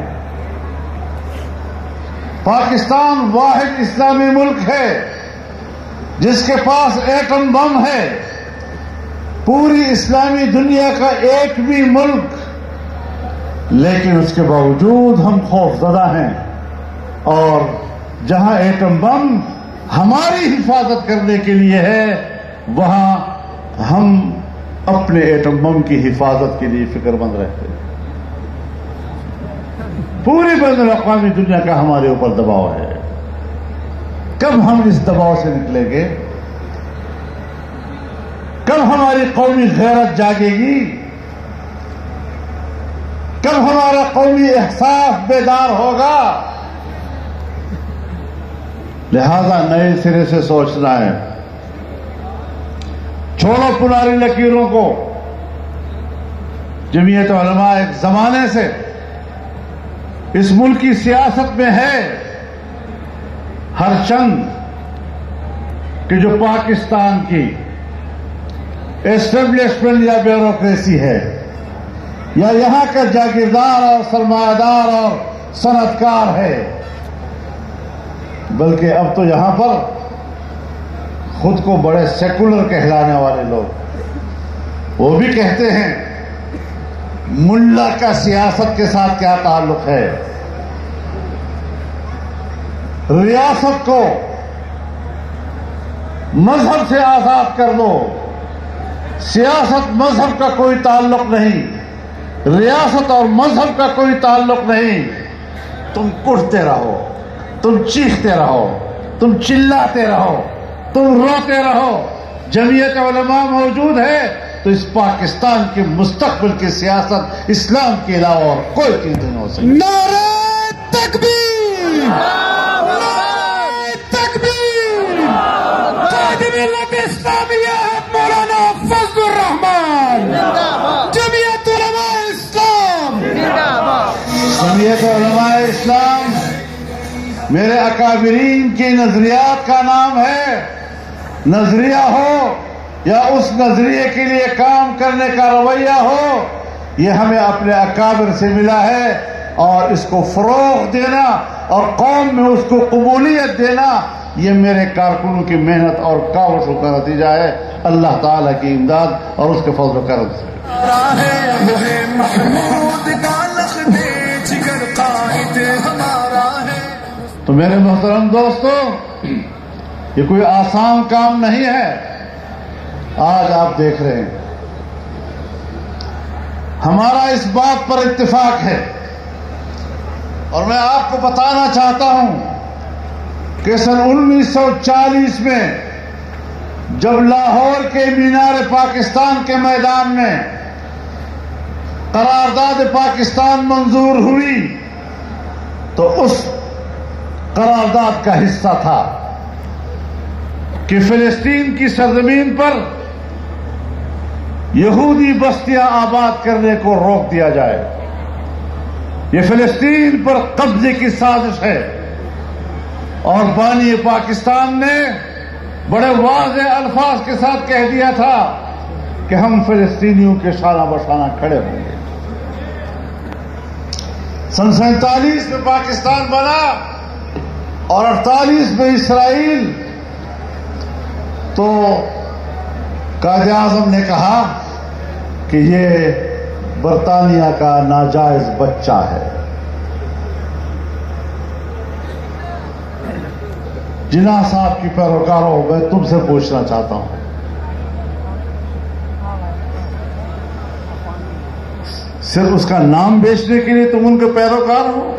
پاکستان واحد اسلامی ملک ہے جس کے پاس ایٹم بم ہے۔ پوری اسلامی دنیا کا ایک بھی ملک، لیکن اس کے باوجود ہم خوف زدہ ہیں، اور جہاں ایٹم بم ہماری حفاظت کرنے کے لیے ہے، وہاں ہم اپنے ایٹم بم کی حفاظت کے لیے فکر مند رہتے ہیں۔ پوری بین الاقوامی دنیا کا ہمارے اوپر دباؤ ہے۔ کب ہم اس دباؤ سے نکلیں گے؟ کب ہماری قومی غیرت جاگے گی؟ کب ہمارا قومی احساس بیدار ہوگا؟ لہذا نئے سرے سے سوچنا ہے۔ چھوڑو پرانی لکیروں کو۔ جمعیت علماء ایک زمانے سے اس ملک کی سیاست میں ہے، ہر چند کہ جو پاکستان کی اسٹیبلشمنٹ یا بیوروکریسی ہے، یا یہاں کا جاگیردار اور سرمایہ دار اور صنعتکار ہے، بلکہ اب تو یہاں پر خود کو بڑے سیکولر کہلانے والے لوگ وہ بھی کہتے ہیں ملا کا سیاست کے ساتھ کیا تعلق ہے؟ ریاست کو مذہب سے آزاد کر دو، سیاست مذہب کا کوئی تعلق نہیں، ریاست اور مذہب کا کوئی تعلق نہیں۔ تم کٹتے رہو، تم چیختے رہو، تم چلاتے رہو، تم روتے رہو، جمعیت علماء موجود ہے تو اس پاکستان کے مستقبل کی سیاست اسلام کے علاوہ اور کوئی چیز نہیں ہو سکتی۔ نعرہ تکبیر، نعرہ تکبیر، قائد ملت اسلامیہ مولانا فضل الرحمان، جمعیت علماء اسلام۔ جمعیت علماء اسلام میرے اکابرین کی نظریات کا نام ہے۔ نظریہ ہو یا اس نظریے کے لیے کام کرنے کا رویہ ہو، یہ ہمیں اپنے اکابر سے ملا ہے، اور اس کو فروغ دینا اور قوم میں اس کو قبولیت دینا، یہ میرے کارکنوں کی محنت اور کاوشوں کا نتیجہ ہے، اللہ تعالیٰ کی امداد اور اس کے فضل و کرم سے۔ تو میرے محترم دوستو، یہ کوئی آسان کام نہیں ہے۔ آج آپ دیکھ رہے ہیں ہمارا اس بات پر اتفاق ہے، اور میں آپ کو بتانا چاہتا ہوں کہ سن انیس سو چالیس میں جب لاہور کے مینار پاکستان کے میدان میں قرارداد پاکستان منظور ہوئی تو اس قرارداد کا حصہ تھا کہ فلسطین کی سرزمین پر یہودی بستیاں آباد کرنے کو روک دیا جائے. یہ فلسطین پر قبضے کی سازش ہے اور بانی پاکستان نے بڑے واضح الفاظ کے ساتھ کہہ دیا تھا کہ ہم فلسطینیوں کے شانہ بشانہ کھڑے ہوں گے. سن سینتالیس میں پاکستان بنا اور اڑتالیس میں اسرائیل. تو قائد اعظم نے کہا کہ یہ برطانیہ کا ناجائز بچہ ہے. جناح صاحب کی پیروکاروں میں تم سے پوچھنا چاہتا ہوں، صرف اس کا نام بیچنے کے لیے تم ان کے پیروکار ہو؟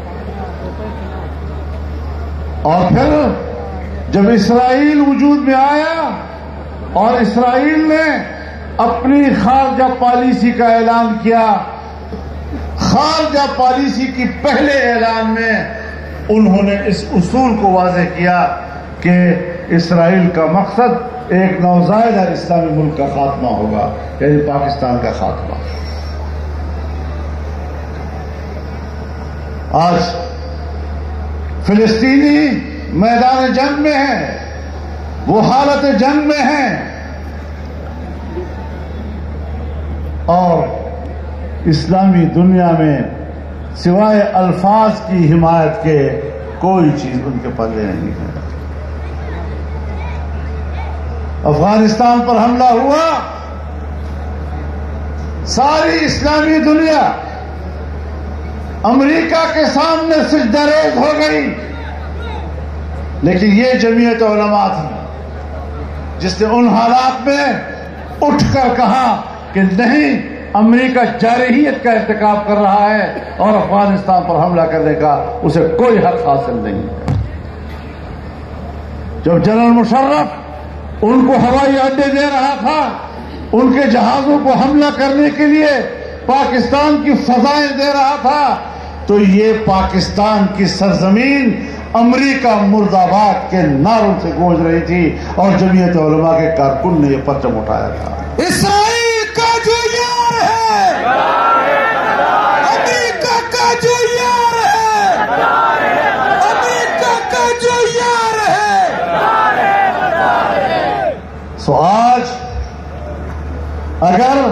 اور پھر جب اسرائیل وجود میں آیا اور اسرائیل نے اپنی خارجہ پالیسی کا اعلان کیا، خارجہ پالیسی کی پہلے اعلان میں انہوں نے اس اصول کو واضح کیا کہ اسرائیل کا مقصد ایک نوزائیدہ اسلامی ملک کا خاتمہ ہوگا، یعنی پاکستان کا خاتمہ. آج فلسطینی میدان جنگ میں ہیں، وہ حالت جنگ میں ہیں اور اسلامی دنیا میں سوائے الفاظ کی حمایت کے کوئی چیز ان کے پلے نہیں ہے. افغانستان پر حملہ ہوا، ساری اسلامی دنیا امریکہ کے سامنے سجدہ ریز ہو گئی، لیکن یہ جمعیت علماء تھی جس نے ان حالات میں اٹھ کر کہا کہ نہیں، امریکہ جارحیت کا ارتکاب کر رہا ہے اور افغانستان پر حملہ کرنے کا اسے کوئی حق حاصل نہیں ہے. جب جنرل مشرف ان کو ہوائی اڈے دے رہا تھا، ان کے جہازوں کو حملہ کرنے کے لیے پاکستان کی فضائیں دے رہا تھا، تو یہ پاکستان کی سرزمین امریکہ مرد آباد کے نعروں سے گونج رہی تھی اور جمعیت علماء کے کارکن نے یہ پرچم اٹھایا تھا. اسرائیل کا جو یار ہے، امریکہ کا جو یار ہے، امریکہ کا جو یار ہے. سو آج اگر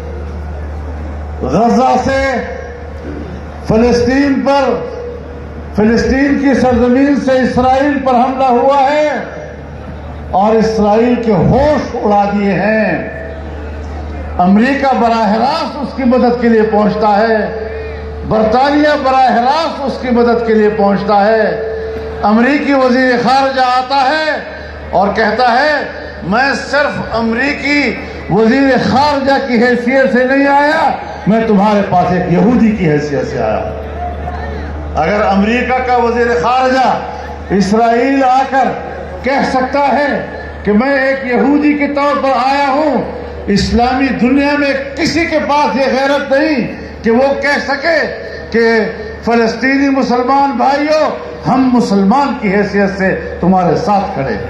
غزہ سے فلسطین پر، فلسطین کی سرزمین سے اسرائیل پر حملہ ہوا ہے اور اسرائیل کے ہوش اڑا دیے ہیں، امریکہ براہ راست اس کی مدد کے لیے پہنچتا ہے، برطانیہ براہ راست اس کی مدد کے لیے پہنچتا ہے. امریکی وزیر خارجہ آتا ہے اور کہتا ہے میں صرف امریکی وزیر خارجہ کی حیثیت سے نہیں آیا، میں تمہارے پاس ایک یہودی کی حیثیت سے آیا ہوں. اگر امریکہ کا وزیر خارجہ اسرائیل آ کر کہہ سکتا ہے کہ میں ایک یہودی کے طور پر آیا ہوں، اسلامی دنیا میں کسی کے پاس یہ غیرت نہیں کہ وہ کہہ سکے کہ فلسطینی مسلمان بھائیوں، ہم مسلمان کی حیثیت سے تمہارے ساتھ کھڑے ہیں.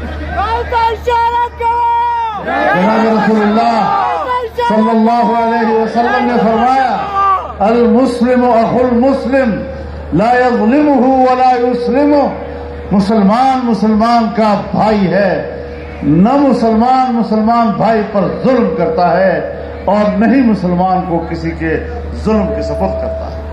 جناب رسول اللہ صلی اللہ علیہ وسلم نے فرمایا المسلم اخو المسلم لا يظلمه ولا يسلمه. مسلمان مسلمان کا بھائی ہے، نہ مسلمان مسلمان بھائی پر ظلم کرتا ہے اور نہیں مسلمان کو کسی کے ظلم کی سپرد کرتا ہے.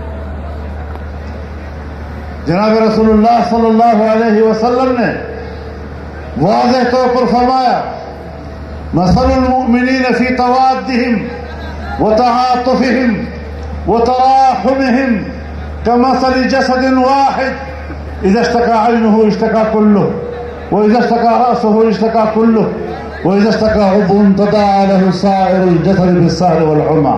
جناب رسول اللہ صلی اللہ علیہ وسلم نے واضح طور پر فرمایا مثل المؤمنین فی توادہم وتعاطفہم وتراحمہم کمثل جسد واحد اذا اشتكى عينه اشتكى كله واذا اشتكى رأسه اشتكى كله واذا اشتكى عضو تداعى له سائر الجسد بالسهر والحمى.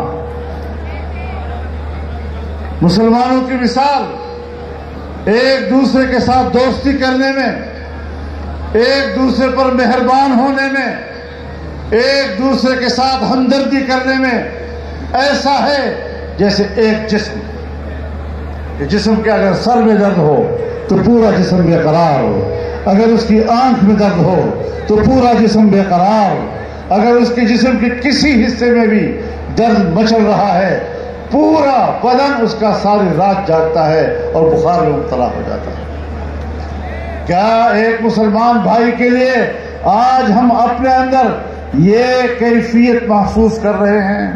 مسلمانوں کی مثال ایک دوسرے کے ساتھ دوستی کرنے میں، ایک دوسرے پر مہربان ہونے میں، ایک دوسرے کے ساتھ ہمدردی کرنے میں ایسا ہے جیسے ایک جسم، کہ جسم کے اگر سر میں درد ہو تو پورا جسم بے قرار ہو، اگر اس کی آنکھ میں درد ہو تو پورا جسم بے قرار ہو، اگر اس کے جسم کے کسی حصے میں بھی درد مچل رہا ہے پورا بدن اس کا ساری رات جاگتا ہے اور بخار میں مبتلا ہو جاتا ہے۔ کیا ایک مسلمان بھائی کے لیے آج ہم اپنے اندر یہ کیفیت محسوس کر رہے ہیں؟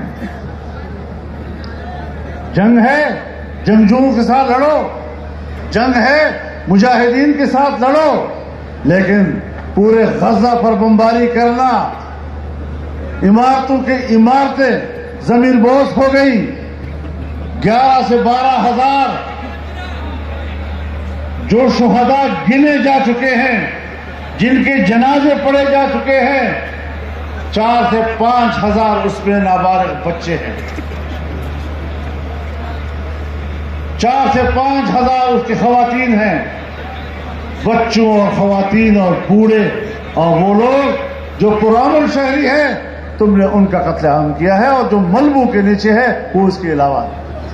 جنگ ہے، جنگجوؤں کے ساتھ لڑو، جنگ ہے مجاہدین کے ساتھ لڑو، لیکن پورے غزہ پر بمباری کرنا، عمارتوں کی عمارتیں زمین بوس ہو گئی، گیارہ سے بارہ ہزار جو شہداء گنے جا چکے ہیں، جن کے جنازے پڑے جا چکے ہیں، چار سے پانچ ہزار اس میں نابالغ بچے ہیں، چار سے پانچ ہزار اس کی خواتین ہیں، بچوں اور خواتین اور بوڑھے اور وہ لوگ جو پرامن شہری ہیں، تم نے ان کا قتل عام کیا ہے، اور جو ملبو کے نیچے ہے وہ اس کے علاوہ۔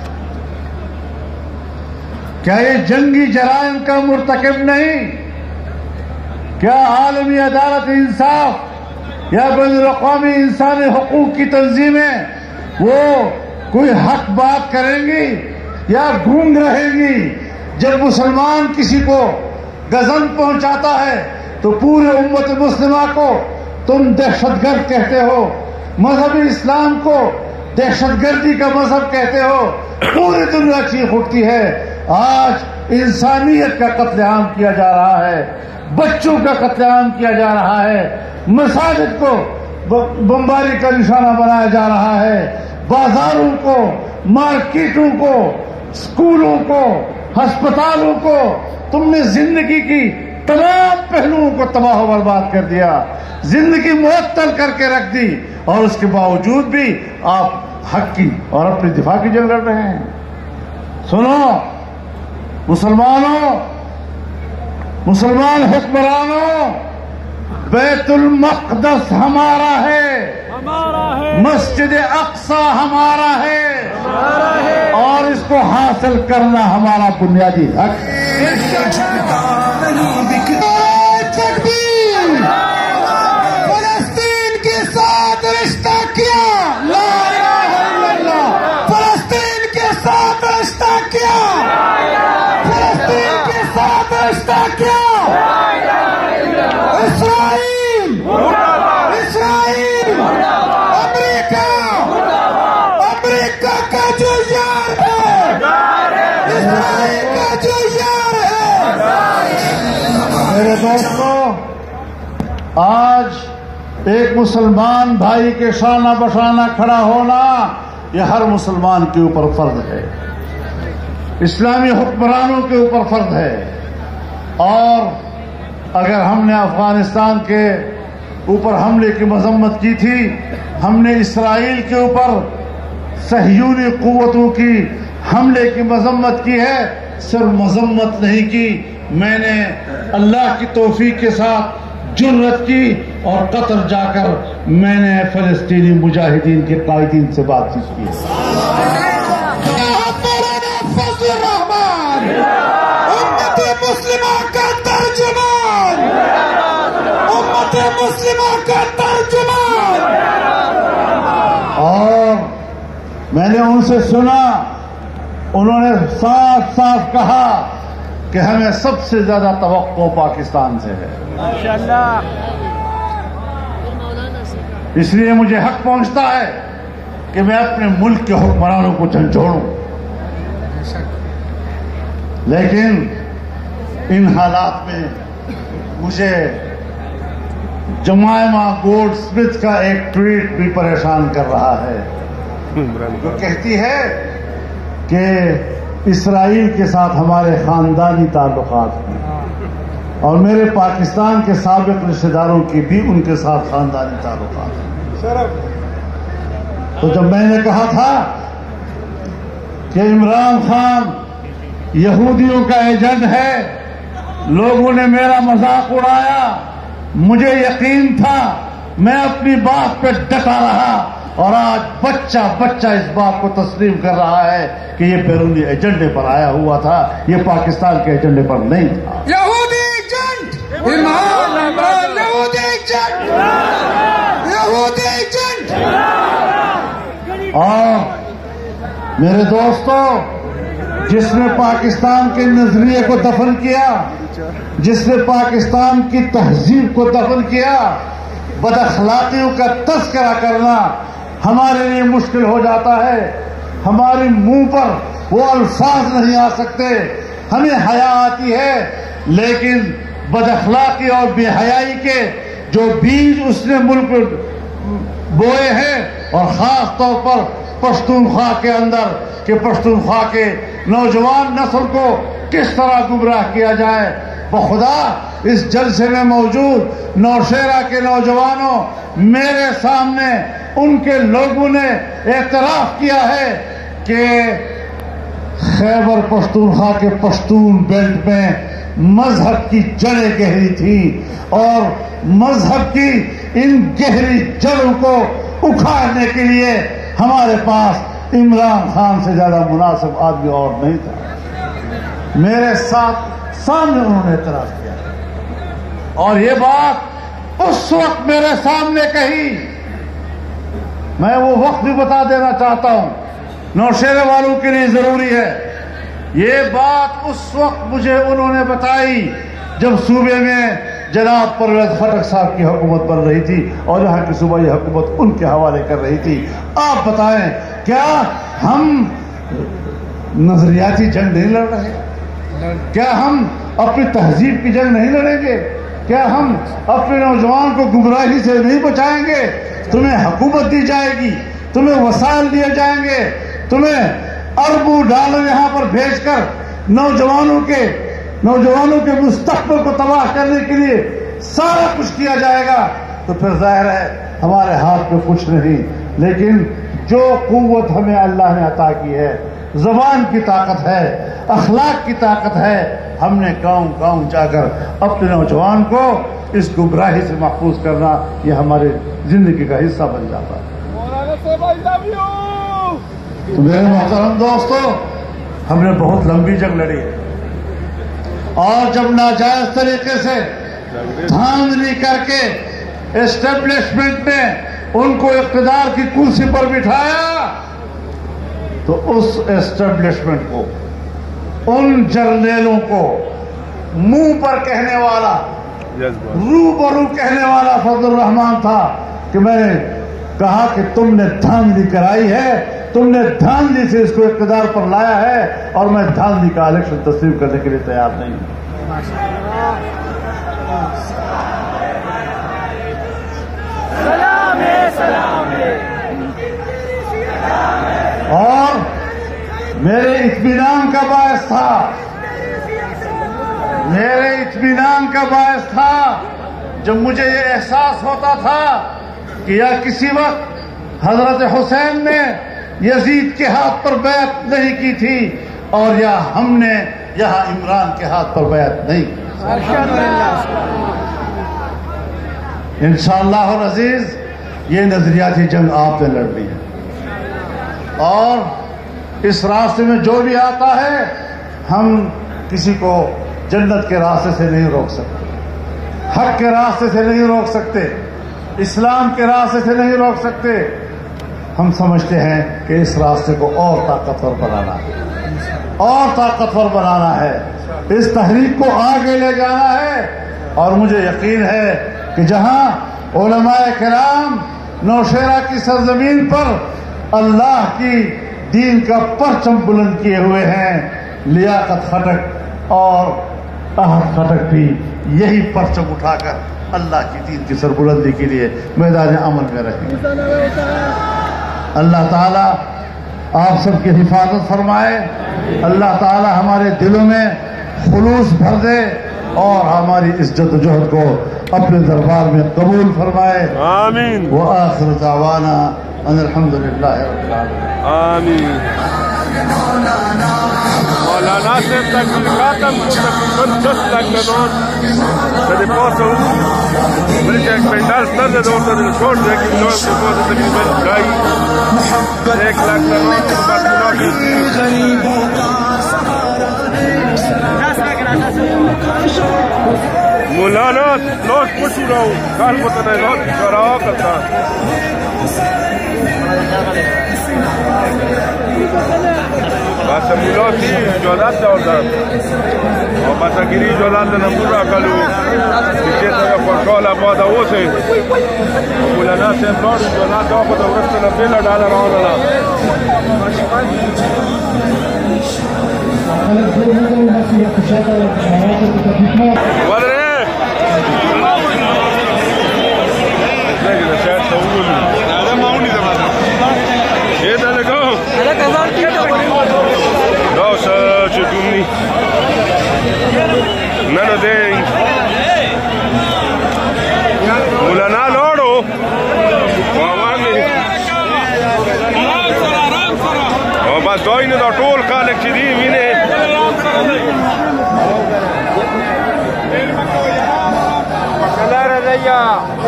کیا یہ جنگی جرائم کا مرتکب نہیں؟ کیا عالمی عدالت انصاف یا بین الاقوامی انسانی حقوق کی تنظیمیں وہ کوئی حق بات کریں گی یا گونگ رہیں گی؟ جب مسلمان کسی کو غزن پہنچاتا ہے تو پورے امت مسلمہ کو تم دہشت گرد کہتے ہو، مذہب اسلام کو دہشت گردی کا مذہب کہتے ہو، پوری دنیا چیخ اٹھتی ہے۔ آج انسانیت کا قتل عام کیا جا رہا ہے، بچوں کا قتل عام کیا جا رہا ہے، مساجد کو بمباری کا نشانہ بنایا جا رہا ہے، بازاروں کو، مارکیٹوں کو، اسکولوں کو، ہسپتالوں کو، تم نے زندگی کی تمام پہلوؤں کو تباہ و برباد کر دیا، زندگی معطل کر کے رکھ دی، اور اس کے باوجود بھی آپ حق کی اور اپنے دفاع کی جنگ لڑ رہے ہیں۔ سنو مسلمانوں، مسلمان حکمرانوں، بیت المقدس ہمارا ہے، مسجد اقصی ہمارا ہے، اور اس کو حاصل کرنا ہمارا بنیادی حق ہے۔ فلسطین کے ساتھ رشتہ کیا، لا الہ الا اللہ، فلسطین کے ساتھ رشتہ کیا، فلسطین کے ساتھ رشتہ کیا، اسرائیل، اسرائیل، امریکہ، امریکہ کا جو یار ہے، اسرائیل کا جو یار ہے۔ میرے دوستو، آج ایک مسلمان بھائی کے شانہ بشانہ کھڑا ہونا یہ ہر مسلمان کے اوپر فرض ہے، اسلامی حکمرانوں کے اوپر فرض ہے۔ اور اگر ہم نے افغانستان کے اوپر حملے کی مذمت کی تھی، ہم نے اسرائیل کے اوپر صہیونی قوتوں کی حملے کی مذمت کی ہے، صرف مذمت نہیں کی، میں نے اللہ کی توفیق کے ساتھ جرأت کی اور قطر جا کر میں نے فلسطینی مجاہدین کے قائدین سے بات چیت کی۔ فضل الرحمان، امت مسلمہ کا ترجمان، امت مسلمہ کا ترجمان۔ اور میں نے ان سے سنا، انہوں نے صاف صاف کہا کہ ہمیں سب سے زیادہ توقع پاکستان سے ہے، اس لیے مجھے حق پہنچتا ہے کہ میں اپنے ملک کے حکمرانوں کو جھنجھوڑوں، لیکن ان حالات میں مجھے جمائما گولڈ سمتھ کا ایک ٹویٹ بھی پریشان کر رہا ہے، جو کہتی ہے کہ اسرائیل کے ساتھ ہمارے خاندانی تعلقات ہیں، اور میرے پاکستان کے سابق رشتہ داروں کی بھی ان کے ساتھ خاندانی تعلقات ہیں۔ تو جب میں نے کہا تھا کہ عمران خان یہودیوں کا ایجنٹ ہے، لوگوں نے میرا مذاق اڑایا، مجھے یقین تھا، میں اپنی بات پہ ڈٹا رہا، اور آج بچہ بچہ اس بات کو تسلیم کر رہا ہے کہ یہ بیرونی ایجنڈے پر آیا ہوا تھا، یہ پاکستان کے ایجنڈے پر نہیں تھا۔ یہودی ایجنٹ عمران، یہودی ایجنٹ، یہودی ایجنٹ۔ اور میرے دوستوں، جس نے پاکستان کے نظریے کو دفن کیا، جس نے پاکستان کی تہذیب کو دفن کیا، بد اخلاقیوں کا تذکرہ کرنا ہمارے لیے مشکل ہو جاتا ہے۔ ہمارے منہ پر وہ الفاظ نہیں آ سکتے، ہمیں حیا آتی ہے، لیکن بد اخلاقی اور بے حیائی کے جو بیج اس نے ملک بوئے ہیں، اور خاص طور پر پشتونخوا کے اندر کہ پشتونخوا کے نوجوان نسل کو کس طرح گمراہ کیا جائے، بخدا اس جلسے میں موجود نوشہرہ کے نوجوانوں، میرے سامنے ان کے لوگوں نے اعتراف کیا ہے کہ خیبر پختونخوا کے پشتون بیلٹ میں مذہب کی جڑیں گہری تھی، اور مذہب کی ان گہری جڑوں کو اکھاڑنے کے لیے ہمارے پاس عمران خان سے زیادہ مناسب آدمی اور نہیں تھا۔ میرے ساتھ سامنے انہوں نے اعتراض کیا، اور یہ بات اس وقت میرے سامنے کہی۔ میں وہ وقت بھی بتا دینا چاہتا ہوں، نوشہرے والوں کے لیے ضروری ہے، یہ بات اس وقت مجھے انہوں نے بتائی جب صوبے میں جناب پرویز خٹک صاحب کی حکومت بن رہی تھی اور یہاں کی صوبائی حکومت ان کے حوالے کر رہی تھی۔ آپ بتائیں، کیا ہم نظریاتی جنگ نہیں لڑ رہے؟ کیا ہم اپنی تہذیب کی جنگ نہیں لڑیں گے؟ کیا ہم اپنے نوجوان کو گمراہی سے نہیں بچائیں گے؟ تمہیں حکومت دی جائے گی، تمہیں وسائل دیے جائیں گے، تمہیں اربوں ڈالر یہاں پر بھیج کر نوجوانوں کے نوجوانوں کے مستقبل کو تباہ کرنے کے لیے سارا کچھ کیا جائے گا، تو پھر ظاہر ہے ہمارے ہاتھ میں کچھ نہیں۔ لیکن جو قوت ہمیں اللہ نے عطا کی ہے، زبان کی طاقت ہے، اخلاق کی طاقت ہے، ہم نے گاؤں گاؤں جا کر اپنے نوجوان کو اس گمراہی سے محفوظ کرنا، یہ ہماری زندگی کا حصہ بن جاتا ہے۔ تو میرے محترم دوستو، ہم نے بہت لمبی جنگ لڑی ہے، اور جب ناجائز طریقے سے دھاندلی کر کے اسٹیبلشمنٹ نے ان کو اقتدار کی کرسی پر بٹھایا، تو اس اسٹیبلشمنٹ کو، ان جرنیلوں کو منہ پر کہنے والا، روبرو کہنے والا فضل الرحمان تھا کہ میں نے کہا کہ تم نے دھاندلی کرائی ہے، تم نے دھاندلی سے اس کو اقتدار پر لایا ہے، اور میں دھاندلی کا الیکشن تسلیم کرنے کے لیے تیار نہیں ہوں۔ اور میرے اطمینان کا باعث تھا میرے اطمینان کا باعث تھا جب مجھے یہ احساس ہوتا تھا کہ یا کسی وقت حضرت حسین نے یزید کے ہاتھ پر بیعت نہیں کی تھی، اور یا ہم نے یہاں عمران کے ہاتھ پر بیعت نہیں کی۔ انشاءاللہ العزیز یہ نظریاتی جنگ آپ نے لڑنی ہے، اور اس راستے میں جو بھی آتا ہے ہم کسی کو جنت کے راستے سے نہیں روک سکتے، حق کے راستے سے نہیں روک سکتے، اسلام کے راستے سے نہیں روک سکتے۔ ہم سمجھتے ہیں کہ اس راستے کو اور طاقتور بنانا ہے، اور طاقتور بنانا ہے، اس تحریک کو آگے لے جانا ہے، اور مجھے یقین ہے کہ جہاں علماء کرام نوشہرہ کی سرزمین پر اللہ کی دین کا پرچم بلند کیے ہوئے ہیں، لیاقت خٹک اور احد خٹک بھی یہی پرچم اٹھا کر اللہ کی دین کی سربلندی کے لیے میدان عمل میں رہیں گے۔ اللہ تعالیٰ آپ سب کی حفاظت فرمائے، اللہ تعالیٰ ہمارے دلوں میں خلوص بھر دے، اور ہماری اس جد و جہد کو اپنے دربار میں قبول فرمائے۔ آمین۔ وآخر دعوانا ان الحمد للہ رب العالمین۔ آمین۔ مولانا صاحب تحقیقات هم تقریبا دس لاکھ ټنان د دې پاسه بل چې پنډال ستر دی ورته د شوټ دی کې نو د پاسه تقریبا ډای ایک لاکھ ټنان په بارسلونا کې مولانا لاس پشو راو کال متنازعات شراء کرتا باسا مولاتی جولات داردن و باسا گیری جولات نمور را کلو بیچه تا یا خوشحال آباد اوسه مولانا صاحب لار جولات دا خود ورست نبیل ڈالا رانا ودره نگه شاید تقول هذا ما هوني زمان ايه ده اللي جو هذا كذا كده لا شجوني نانو دي مولانا لورو وامي او بس دوینه دا ټول خلک چې دی وینه کلار ریا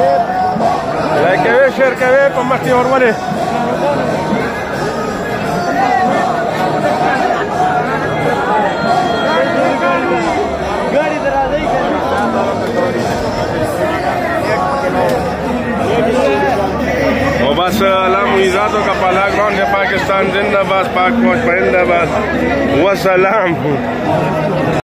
لکه شیر کوي په مخې ورولې و بس علم ایزادوں کا پہلا گراؤنڈ ہے پاکستان زندہ باد پاک فوج پرندہ باد و سلام